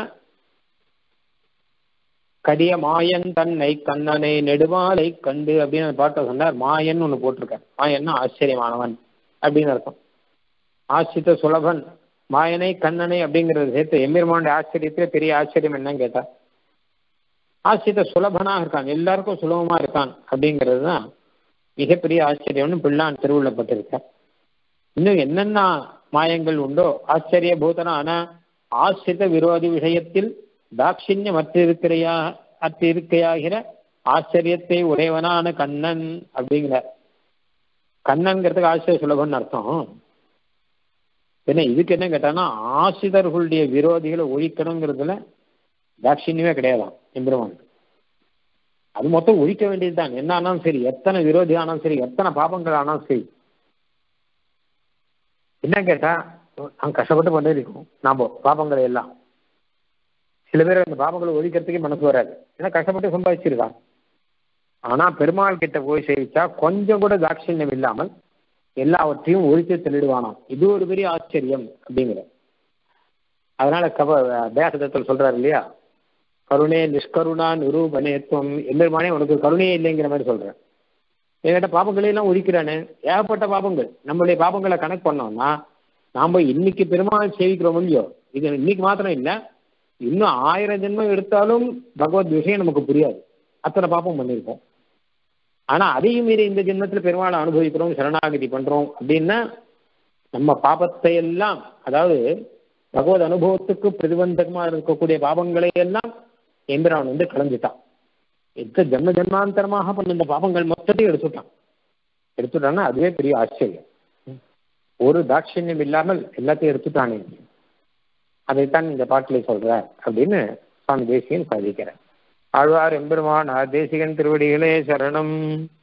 கடிய மாயன் தன்னை கண்ணனை நெடுமாலை கண்டு அப்படின்னு அந்த பாட்டை சொன்னார். மாயன் ஒன்று போட்டிருக்கார். மாயன்னா ஆச்சரியமானவன் அப்படின்னு அர்த்தம். ஆசிரித்த சுலபன், மாயனை கண்ணனை அப்படிங்கிறது சேர்த்து எம்பெருமானுடைய ஆச்சரியத்திலே பெரிய ஆச்சரியம் என்னன்னு கேட்டா ஆசிரித்த சுலபனாக இருக்கான், எல்லாருக்கும் சுலபமா இருக்கான் அப்படிங்கிறது தான் மிகப்பெரிய ஆச்சரியம்னு பிள்ளான் திருவுள்ளப்பட்டிருக்கார். இன்னும் என்னென்ன மாயங்கள் உண்டோ ஆச்சரிய பூதனான ஆசிரித்த விரோதி விஷயத்தில் தாட்சிண்யம் அற்றிருக்கிறையா அற்றிருக்கையாகிற ஆச்சரியத்தை உடையவனான கண்ணன் அப்படிங்கிற. கண்ணன்கிறதுக்கு ஆச்சரிய சுலபன் அர்த்தம். என்ன இதுக்கு என்ன கேட்டான்னா ஆசிரியர்களுடைய விரோதிகளை ஒழிக்கணுங்கிறதுல தாட்சிண்யமே கிடையாதான் எம்பெருமான். அது மொத்தம் ஒழிக்க வேண்டியதுதான். என்ன ஆனாலும் சரி, எத்தனை விரோதி ஆனாலும் சரி, எத்தனை பாபங்கள் ஆனாலும் சரி. என்ன கேட்டா நாங்கள் கஷ்டப்பட்டு பண்ணிருக்கோம் நாம பாபங்களை எல்லாம். சில பேர் அந்த பாபங்களை ஒழிக்கிறதுக்கே மனசு வராது, ஏன்னா கஷ்டப்பட்டு சம்பாதிச்சிருக்கான். ஆனா பெருமாள் கிட்ட போய் சேவிச்சா கொஞ்சம் கூட தாட்சிண்யம் இல்லாமல் எல்லாவற்றையும் ஒழித்து தெளிடுவானாம். இது ஒரு பெரிய ஆச்சரியம் அப்படிங்கிற. அதனால கவ தேசத்தில் சொல்றாரு இல்லையா, கருணே நிஷ்கருணா நிரூபணேத்துவம். எம்பெருமானே உனக்கு கருணையே இல்லைங்கிற மாதிரி சொல்றேன். என்கிட்ட பாபங்களையெல்லாம் ஒழிக்கிறானே, ஏகப்பட்ட பாபங்கள். நம்மளுடைய பாபங்களை கணக்கு பண்ணோம்னா நாம இன்னைக்கு பெருமாள் சேவிக்கிறோம் இல்லையோ, இது இன்னைக்கு மாத்திரம் இல்லை, இன்னும் ஆயிரம் ஜென்மம் எடுத்தாலும் பகவத் விஷயம் நமக்கு புரியாது, அத்தனை பாபம் பண்ணியிருக்கோம். ஆனா அதையும் மீறி இந்த ஜென்மத்துல பெருமாளை அனுபவிக்கிறோம், சரணாகதி பண்றோம் அப்படின்னா நம்ம பாபத்தை எல்லாம், அதாவது பகவத் அனுபவத்துக்கு பிரதிபந்தகமா இருக்கக்கூடிய பாபங்களை எல்லாம் எம்பிரான் வந்து கலந்துட்டான். எத்த ஜென்ம ஜென்மாந்தரமாக பண்ண இந்த பாபங்கள் மொத்தத்தையும் எடுத்துட்டான். எடுத்துட்டான்னா அதுவே பெரிய ஆச்சரியம். ஒரு தாட்சியம் இல்லாமல் எல்லாத்தையும் எடுத்துட்டானே, அதைத்தான் இந்த பாட்டிலே சொல்றார் அப்படின்னு சுவாமி தேசிகன் சாதிக்கிறார். ஆழ்வார் எம்பெருமான் தேசிகன் திருவடிகளே சரணம்.